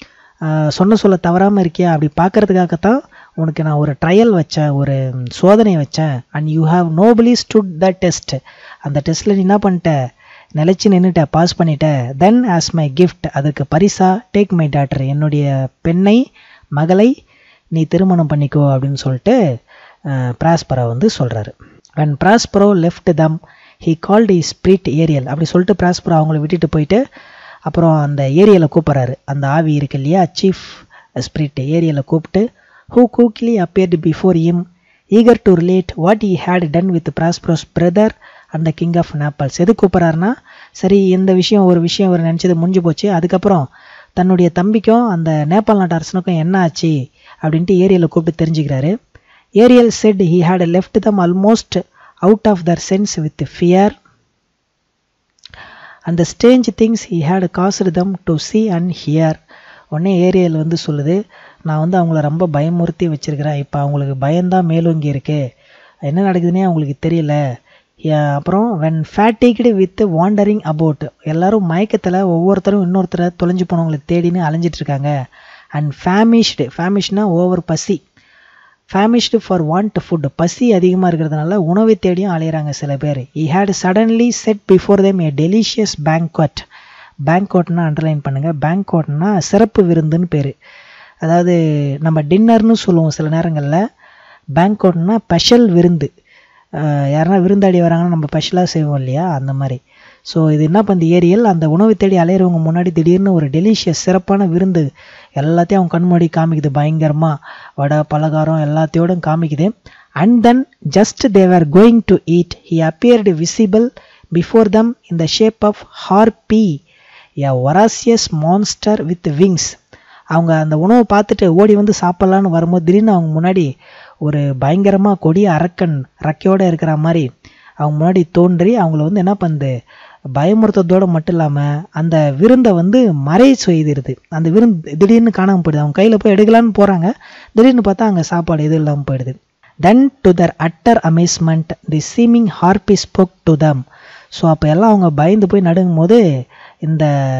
Speaker 1: சொன்ன சொல்ல தவறாமல் இருக்கியா, அப்படி பார்க்கறதுக்காகத்தான் உனக்கு நான் ஒரு ட்ரையல் வச்சேன், ஒரு சோதனை வச்சேன். And you have nobly stood the test. அந்த டெஸ்ட்டில் நீ என்ன பண்ணிட்ட, நிலச்சி நின்றுட்ட, பாஸ் பண்ணிட்ட. தென் ஆஸ் மை கிஃப்ட், அதற்கு பரிசா டேக் மை டாட்டர், என்னுடைய பெண்ணை, மகளை நீ திருமணம் பண்ணிக்கோ அப்படின்னு சொல்லிட்டு பிராஸ்பரா வந்து சொல்கிறாரு. when Prospero left them he called his spirit Ariel. அப்படி சொல்லிட்டு பிராஸ்பரோ அவங்கள விட்டுட்டு போயிட்டு அப்புறம் அந்த ஏரியலை கூப்பிட்றாரு. அந்த ஆவி இருக்கு இல்லையா, சீஃப் ஸ்பிரிட் ஏரியலை கூப்பிட்டு who quickly appeared before him eager to relate what he had done with Prospero's brother and the king of Naples. எது கூப்பிட்றாருன்னா, சரி இந்த விஷயம் ஒரு விஷயம் அவர் நினச்சது முடிஞ்சு போச்சு, அதுக்கப்புறம் தன்னுடைய தம்பிக்கும் அந்த நேபாள் நாட்டு அரசனுக்கும் என்ன ஆச்சு அப்படின்ட்டு ஏரியலை கூப்பிட்டு தெரிஞ்சுக்கிறாரு. Ariel said he had left them almost out of their sense with fear and the strange things he had caused them to see and hear. உடனே ஏரியல் வந்து சொல்லுது, நான் வந்து அவங்கள ரொம்ப பயமுறுத்தி வச்சிருக்கிறேன், இப்போ அவங்களுக்கு பயம்தான் மேலோங்கி இருக்கு, என்ன நடக்குதுன்னே அவங்களுக்கு தெரியல. அப்புறம் when fatigued with wandering about, எல்லாரும் மயக்கத்தில் ஒவ்வொருத்தரும் இன்னொருத்தரை தொலைஞ்சு போனவங்களை தேடின்னு அலைஞ்சிட்டு இருக்காங்க. அண்ட் ஃபேமிஷ்டு, ஃபேமிஷ்னா ஓவர் பசி, ஃபேமிஷ்டு ஃபார் வாண்ட் ஃபுட், பசி அதிகமாக இருக்கிறதுனால உணவை தேடியும் அலையிறாங்க சில பேர். he had suddenly set before them a delicious banquet. பேங்க்வெட்னா அண்டர்லைன் பண்ணுங்கள், பேங்க்வெட்னா சிறப்பு விருந்துன்னு பேர். அதாவது நம்ம டின்னர்னு சொல்லுவோம் சில நேரங்களில், பேங்க்வெட்னா ஸ்பெஷல் விருந்து. யாருன்னா விருந்தாடி வராங்கன்னா நம்ம ஸ்பெஷலாக செய்வோம் இல்லையா, அந்த மாதிரி. ஸோ இது என்ன பண்ணுது, ஏரியல் அந்த உணவை தேடி அலையிறவங்க முன்னாடி திடீர்னு ஒரு டெலிஷியஸ் சிறப்பான விருந்து எல்லாத்தையும் அவங்க கண்மூடி காமிக்குது, பயங்கரமாக வடை பலகாரம் எல்லாத்தையோடும் காமிக்குது. And then just they were going to eat he appeared visible before them in the shape of harpy, a voracious monster with wings. அவங்க அந்த உணவை பார்த்துட்டு ஓடி வந்து சாப்பிட்லான்னு வரும்போது திடீர்னு அவங்க முன்னாடி ஒரு பயங்கரமாக கொடிய அரக்கன் ரக்கையோடு இருக்கிற மாதிரி அவங்க முன்னாடி தோன்றி அவங்கள வந்து என்ன பண்ணுது, பயமுறுத்ததோடு மட்டும் இல்லாமல் அந்த விருந்தை வந்து மறை செய்திருது. அந்த விருந்து திடீர்னு காணாமல் போயிடுது. அவங்க கையில் போய் எடுக்கலான்னு போகிறாங்க, திடீர்னு பார்த்தா அங்கே சாப்பாடு எதுவும் இல்லாமல் போயிடுது. Then to their utter amazement the seeming harpy spoke to them. So அப்போ எல்லாம் அவங்க பயந்து போய் நடுங்கும் போது இந்த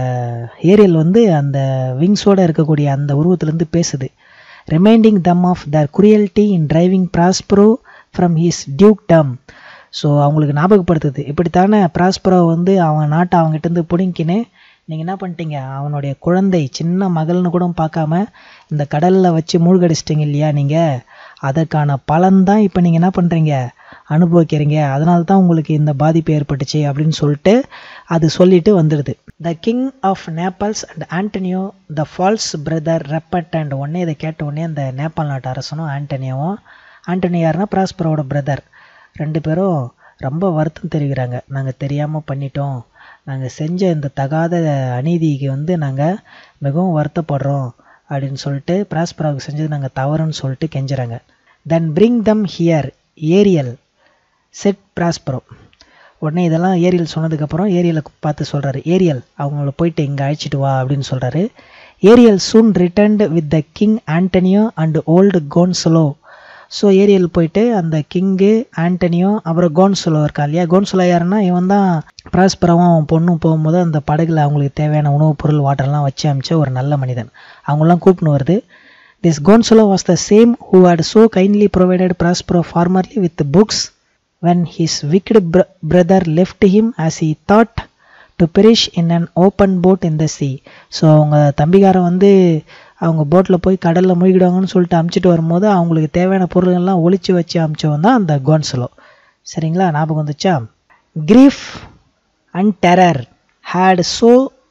Speaker 1: ஏரியல் வந்து அந்த விங்ஸோடு இருக்கக்கூடிய அந்த உருவத்திலேருந்து பேசுது. Reminding them of their cruelty in driving Prospero from his dukedom. So அவங்களுக்கு ஞாபகப்படுத்துது, இப்படித்தானே ப்ராஸ்பரோ வந்து அவன் நாட்டை அவங்ககிட்டருந்து பிடிங்கின்னு நீங்கள் என்ன பண்ணிட்டீங்க, அவனுடைய குழந்தை சின்ன மகள்னு கூட பார்க்காம இந்த கடலில் வச்சு மூழ்கடிச்சிட்டிங்க இல்லையா நீங்கள், அதற்கான பலன்தான் இப்போ நீங்கள் என்ன பண்ணுறீங்க, அனுபவிக்கிறீங்க, அதனால தான் உங்களுக்கு இந்த பாதிப்பு ஏற்பட்டுச்சு அப்படின்னு சொல்லிட்டு அது சொல்லிட்டு வந்துடுது. The king of Naples and Antonio the false brother repent. And உடனே இதை கேட்ட உடனே அந்த நேபாள் நாட்டு அரசனும் ஆண்டனியோவும், ஆண்டனியோ யாருன்னா ப்ராஸ்பரோட பிரதர், ரெண்டு பேரும் ரொம்ப வருத்தம் தெரிவிக்கிறாங்க. நாங்கள் தெரியாமல் பண்ணிட்டோம், நாங்கள் செஞ்ச இந்த தகாத அநீதிக்கு வந்து நாங்கள் மிகவும் வருத்தப்படுறோம் அப்படின்னு சொல்லிட்டு ப்ராஸ்பரோவுக்கு செஞ்சது நாங்கள் தவறுன்னு சொல்லிட்டு கெஞ்சுறாங்க. Then bring them here Ariel said Prospero. உடனே இதெல்லாம் ஏரியல் சொன்னதுக்கப்புறம் ஏரியலை பார்த்து சொல்கிறாரு, ஏரியல் அவங்கள போயிட்டு இங்கே அழைச்சிட்டு வா அப்படின்னு சொல்கிறாரு. Ariel soon returned with the king Antonio and old Gonzalo. So Ariel போயிட்டு அந்த கிங்கு ஆண்டனியோ அப்புறம் கோன்சலோ இருக்கா இல்லையா, கோன்சலோ யாருன்னா இவன் தான் ப்ராஸ்பரோவும் அவன் பொண்ணும் போகும்போது அந்த படகுல அவங்களுக்கு தேவையான உணவுப் பொருள் வாட்டர்லாம் வச்சு அமிச்ச ஒரு நல்ல மனிதன், அவங்களாம் கூப்பிட்டு வருது. This Gonzalo was the same who had so kindly provided Prospero formerly with books when his wicked br brother left him as he thought to perish in an open boat in the sea. So அவங்க தம்பிகாரன் வந்து அவங்க போட்டில் போய் கடலில் மூழ்கிடுவாங்கன்னு சொல்லிட்டு அமுச்சிட்டு வரும்போது அவங்களுக்கு தேவையான பொருள்கள்லாம் ஒழிச்சு வச்சு அமிச்சவன் தான் அந்த கோன்சலோ. சரிங்களா, ஞாபகம் வந்துச்சா? Grief and terror had so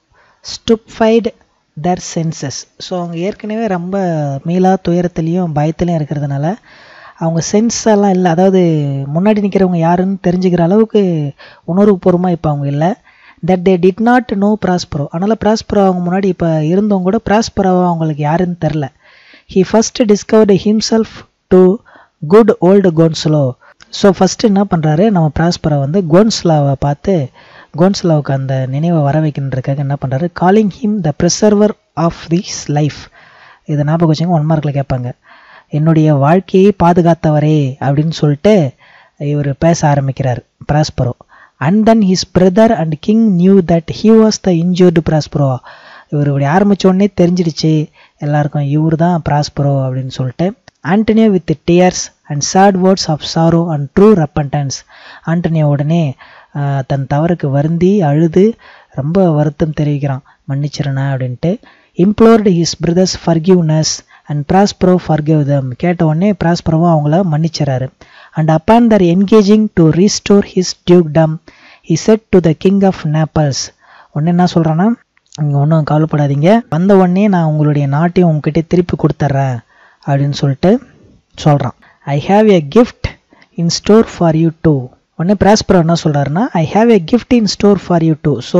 Speaker 1: stupefied their senses. So அவங்க ஏற்கனவே ரொம்ப மீளா துயரத்துலேயும் பயத்துலையும் இருக்கிறதுனால அவங்க சென்ஸ் எல்லாம் இல்லை, அதாவது முன்னாடி நிற்கிறவங்க யாருன்னு தெரிஞ்சுக்கிற அளவுக்கு உணர்வுபூர்வமாக இப்போ அவங்க இல்லை. That they did not know Prospero. அதனால் ப்ராஸ்பரோ அவங்க முன்னாடி இப்போ இருந்தவங்க கூட ப்ராஸ்பரோவா அவங்களுக்கு யாருன்னு தெரில. He first discovered himself to good old Gonzalo. So first என்ன பண்ணுறாரு, நம்ம ப்ராஸ்பரோ வந்து கோன்சலாவை பார்த்து கோன்சலாவுக்கு அந்த நினைவை வர வைக்கின்றதுக்காக என்ன பண்ணுறாரு, calling him the preserver of this life. இதை ஞாபகம் வச்சுங்க, ஒன் மார்க்கில் கேட்பாங்க. என்னுடைய வாழ்க்கையை பாதுகாத்தவரே அப்படின்னு சொல்லிட்டு இவர் பேச ஆரம்பிக்கிறார் Prospero. And then his brother and king knew that he was the injured Prospero. இவர் இப்படி ஆரம்பித்த உடனே தெரிஞ்சிடுச்சு எல்லாருக்கும் இவர் தான் ப்ராஸ்பரோ அப்படின்னு சொல்லிட்டு. Antonio with tears and sad words of sorrow and true repentance. Antonio உடனே தன் தவறுக்கு வருந்தி அழுது ரொம்ப வருத்தம் தெரிவிக்கிறான், மன்னிச்சிருண்ணா அப்படின்ட்டு. Implored his brother's forgiveness and Prospero forgive them. கேட்ட உடனே ப்ராஸ்பரோவும் அவங்கள மன்னிச்சிடறாரு. And upon their engaging to restore his dukedom he said to the king of Naples. உடனே என்ன சொல்கிறான்னா, நீங்கள் ஒன்றும் கவலைப்படாதீங்க, வந்த உடனே நான் உங்களுடைய நாட்டையும் உங்ககிட்ட திருப்பி கொடுத்துட்றேன் அப்படின்னு சொல்லிட்டு சொல்கிறான். I have a gift in store for you too. உடனே ப்ராஸ்பரோ என்ன சொல்கிறாருன்னா, I have a gift in store for you too. So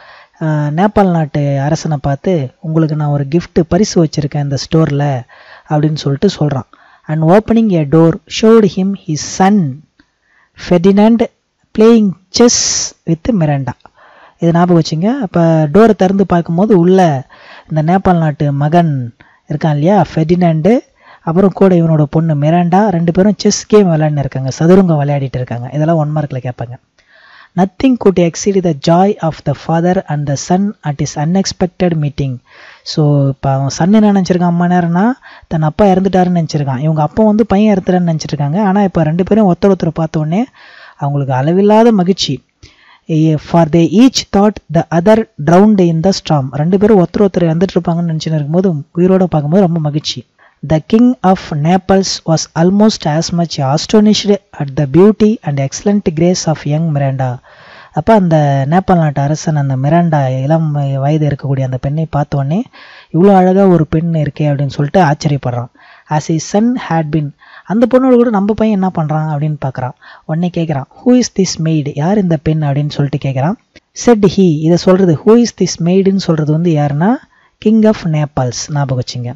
Speaker 1: Naples நாட்டு அரசனை பார்த்து உங்களுக்கு நான் ஒரு கிஃப்ட் பரிசு வச்சுருக்கேன் இந்த ஸ்டோரில் அப்படின்னு சொல்லிட்டு சொல்கிறான். And opening a door showed him his son Ferdinand playing chess with Miranda. இதை ஞாபகம் வச்சுங்க. அப்போ டோரை திறந்து பார்க்கும்போது உள்ள இந்த நேபாள் நாட்டு மகன் இருக்கான் இல்லையா ஃபெர்டினாண்டு, அப்புறம் கூட இவனோட பொண்ணு மிராண்டா, ரெண்டு பேரும் செஸ் கேம் விளையாடின்னு இருக்காங்க, சதுரங்கம் விளையாடிட்டு இருக்காங்க. இதெல்லாம் ஒன் மார்க்கில் கேட்பாங்க. Nothing could exceed the joy of the father and the son at his unexpected meeting. So இப்போ அவன் சன் என்ன நினச்சிருக்கான், அம்மா நேரம்னா தன் அப்பா இறந்துட்டாருன்னு நினச்சிருக்கான். இவங்க அப்பா வந்து பையன் இறந்துட்டான்னு நினச்சிருக்காங்க. ஆனால் இப்போ ரெண்டு பேரும் ஒருத்தர் ஒருத்தர் பார்த்த உடனே அவங்களுக்கு அளவில்லாத மகிழ்ச்சி. For they each thought the other drowned in the storm. ரெண்டு பேரும் ஒருத்தர் ஒருத்தர் இறந்துட்டு இருப்பாங்கன்னு நினச்சின்னு இருக்கும்போது உயிரோடு பார்க்கும்போது ரொம்ப மகிழ்ச்சி. The king of Naples was almost as much astonished at the beauty and excellent grace of young Miranda. அப்போ அந்த நேபாள் நாட்டு அரசன் அந்த மிராண்டா இளம் வயது இருக்கக்கூடிய அந்த பெண்ணை பார்த்த உடனே இவ்வளோ அழகாக ஒரு பெண் இருக்கே அப்படின்னு சொல்லிட்டு ஆச்சரியப்படுறான். As his son had been. அந்த பொண்ணோட கூட நம்ம பையன் என்ன பண்ணுறான் அப்படின்னு பார்க்குறான். உடனே கேட்குறான், ஹூ இஸ் திஸ் மெய்டு, யார் இந்த பெண் அப்படின்னு சொல்லிட்டு கேட்குறான். Said he. இதை சொல்கிறது ஹூ இஸ் திஸ் மெய்டுன்னு சொல்கிறது வந்து யாருன்னா கிங் ஆஃப் நேபாள்ஸ். ஞாபகம் வச்சுங்க.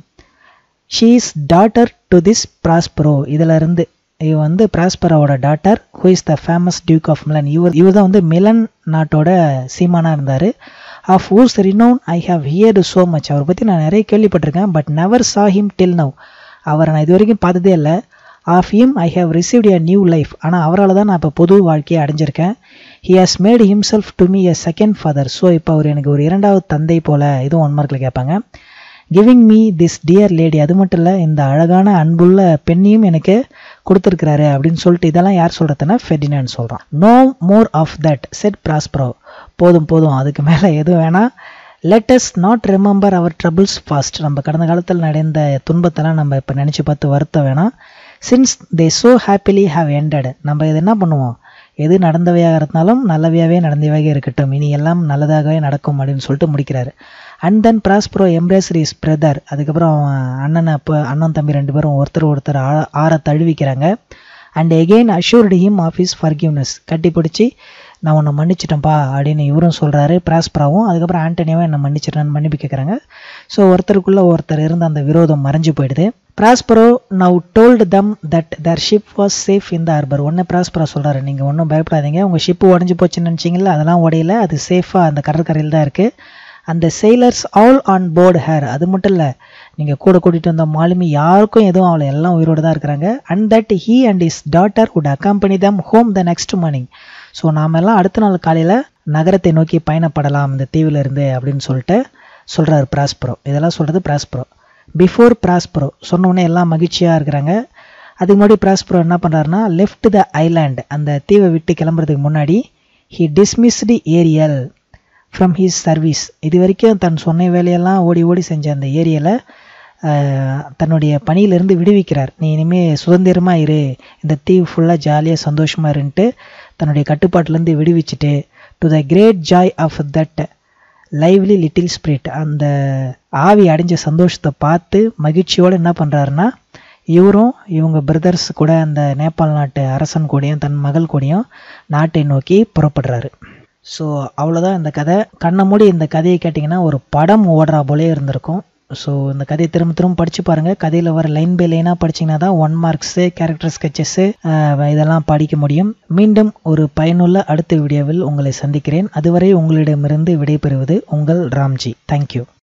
Speaker 1: She is daughter to this Prospero. இதில் இருந்து இவ வந்து ப்ராஸ்பரோட daughter. Who is the famous duke of Milan. இவர் இவர் தான் வந்து மிலன் நாட்டோட சீமானாக இருந்தார். Of whose renown I have heard so much. அவரை பற்றி நான் நிறைய கேள்விப்பட்டிருக்கேன். But never saw him till now. அவரை நான் இது வரைக்கும் பார்த்ததே இல்லை. Of him I have received a new life. ஆனால் அவரால் தான் நான் இப்போ புது வாழ்க்கையை அடைஞ்சிருக்கேன். He has made himself to me a second father. So இப்போ அவர் எனக்கு ஒரு இரண்டாவது தந்தை போல். இதுவும் ஒன் மார்க்கில் கேட்பாங்க. Giving me this dear lady. அது மட்டும் இல்லை, இந்த அழகான அன்புள்ள பெண்ணையும் எனக்கு கொடுத்துருக்கிறாரு அப்படின்னு சொல்லிட்டு இதெல்லாம் யார் சொல்கிறதுனா ஃபெர்டினாண்ட் சொல்கிறான். No more of that said Prospero. போதும் போதும், அதுக்கு மேலே எதுவும் வேணாம். Let us not remember our troubles past. நம்ம கடந்த காலத்தில் நடந்த துன்பத்தெல்லாம் நம்ம இப்போ நினச்சி பார்த்து வருத்த வேணாம். Since they so happily have ended. நம்ம இது என்ன பண்ணுவோம், எது நடந்தவையாக இருந்தாலும் நல்லவையாகவே நடந்தவையாக இருக்கட்டும், இனி எல்லாம் நல்லதாகவே நடக்கும் அப்படின்னு சொல்லிட்டு முடிக்கிறாரு. And then Prospero embraced his brother. அதுக்கப்புறம் அண்ணனை அப்போ அண்ணன் தம்பி ரெண்டு பேரும் ஒருத்தர் ஒருத்தர் ஆ ஆற தழுவிக்கிறாங்க. And again assured him of his forgiveness. கட்டி பிடிச்சி நான் உன்னை மன்னிச்சிட்டேன்ப்பா அப்படின்னு இவரும் சொல்கிறாரு, ப்ராஸ்பராவும். அதுக்கப்புறம் ஆண்டனியாவும் என்னை மன்னிச்சிட்டேன்னு மன்னிப்பு கேட்குறாங்க. ஸோ ஒருத்தருக்குள்ளே ஒருத்தர் இருந்த அந்த விரோதம் மறைஞ்சு போயிடுது. Prospero now told them that their ship was safe in the harbour. ஒன்று ப்ராஸ்பரா சொல்கிறாரு, நீங்கள் ஒன்றும் பயப்படாதீங்க, உங்கள் ஷிப்பு உடஞ்சி போச்சுன்னு நினச்சிங்களா, அதெல்லாம் உடையில, அது சேஃபாக அந்த கடற்கரையில் தான் இருக்குது. அந்த sailors all on board here. அது மட்டும் இல்லை, நீங்கள் கூட கூட்டிகிட்டு வந்த மாலுமி யாருக்கும் எதுவும் அவளை எல்லாம் உயிரோடு தான் இருக்கிறாங்க. And that he and his daughter would accompany them home the next morning. So நாம் எல்லாம் அடுத்த நாள் காலையில் நகரத்தை நோக்கி பயணப்படலாம் இந்த தீவில் இருந்து அப்படின்னு சொல்லிட்டு சொல்கிறார் ப்ராஸ்பரோ. இதெல்லாம் சொல்கிறது ப்ராஸ்பரோ. பிஃபோர் ப்ராஸ்பரோ சொன்னோடனே எல்லாம் மகிழ்ச்சியாக இருக்கிறாங்க. அதுக்கு முன்னாடி ப்ராஸ்பரோ என்ன பண்ணுறாருன்னா, லெஃப்ட் த ஐலாண்ட், அந்த தீவை விட்டு கிளம்புறதுக்கு முன்னாடி he dismissed Ariel from his service. இது வரைக்கும் தன் சொன்ன வேலையெல்லாம் ஓடி ஓடி செஞ்ச அந்த ஏரியலை தன்னுடைய பணியிலிருந்து விடுவிக்கிறார். நீ இனிமேல் சுதந்திரமாக இரு, இந்த தீவு ஃபுல்லாக ஜாலியாக சந்தோஷமாக இருந்துட்டு தன்னுடைய கட்டுப்பாட்டிலேருந்து விடுவிச்சுட்டு to the great joy of that lively little spirit, அந்த ஆவி அடைஞ்ச சந்தோஷத்தை பார்த்து மகிழ்ச்சியோடு என்ன பண்ணுறாருன்னா, இவரும் இவங்க பிரதர்ஸ் கூட அந்த நேபாள் நாட்டு அரசன் கூடயும் தன் மகள் கூடயும் நாட்டை நோக்கி புறப்படுறாரு. ஸோ அவ்வளோதான் இந்த கதை. கண்ணை மூடி இந்த கதையை கேட்டிங்கன்னா ஒரு படம் ஓடுறா போலே இருந்திருக்கும். ஸோ இந்த கதையை திரும்ப திரும்ப படித்து பாருங்கள். கதையில் வர லைன் பை லைனாக படிச்சிங்கன்னா தான் ஒன் மார்க்ஸு, கேரக்டர் ஸ்கெச்சஸ்ஸு இதெல்லாம் படிக்க முடியும். மீண்டும் ஒரு பயனுள்ள அடுத்த வீடியோவில் உங்களை சந்திக்கிறேன். அதுவரை உங்களிடமிருந்து விடைபெறுவது உங்கள் ராம்ஜி. தேங்க்யூ.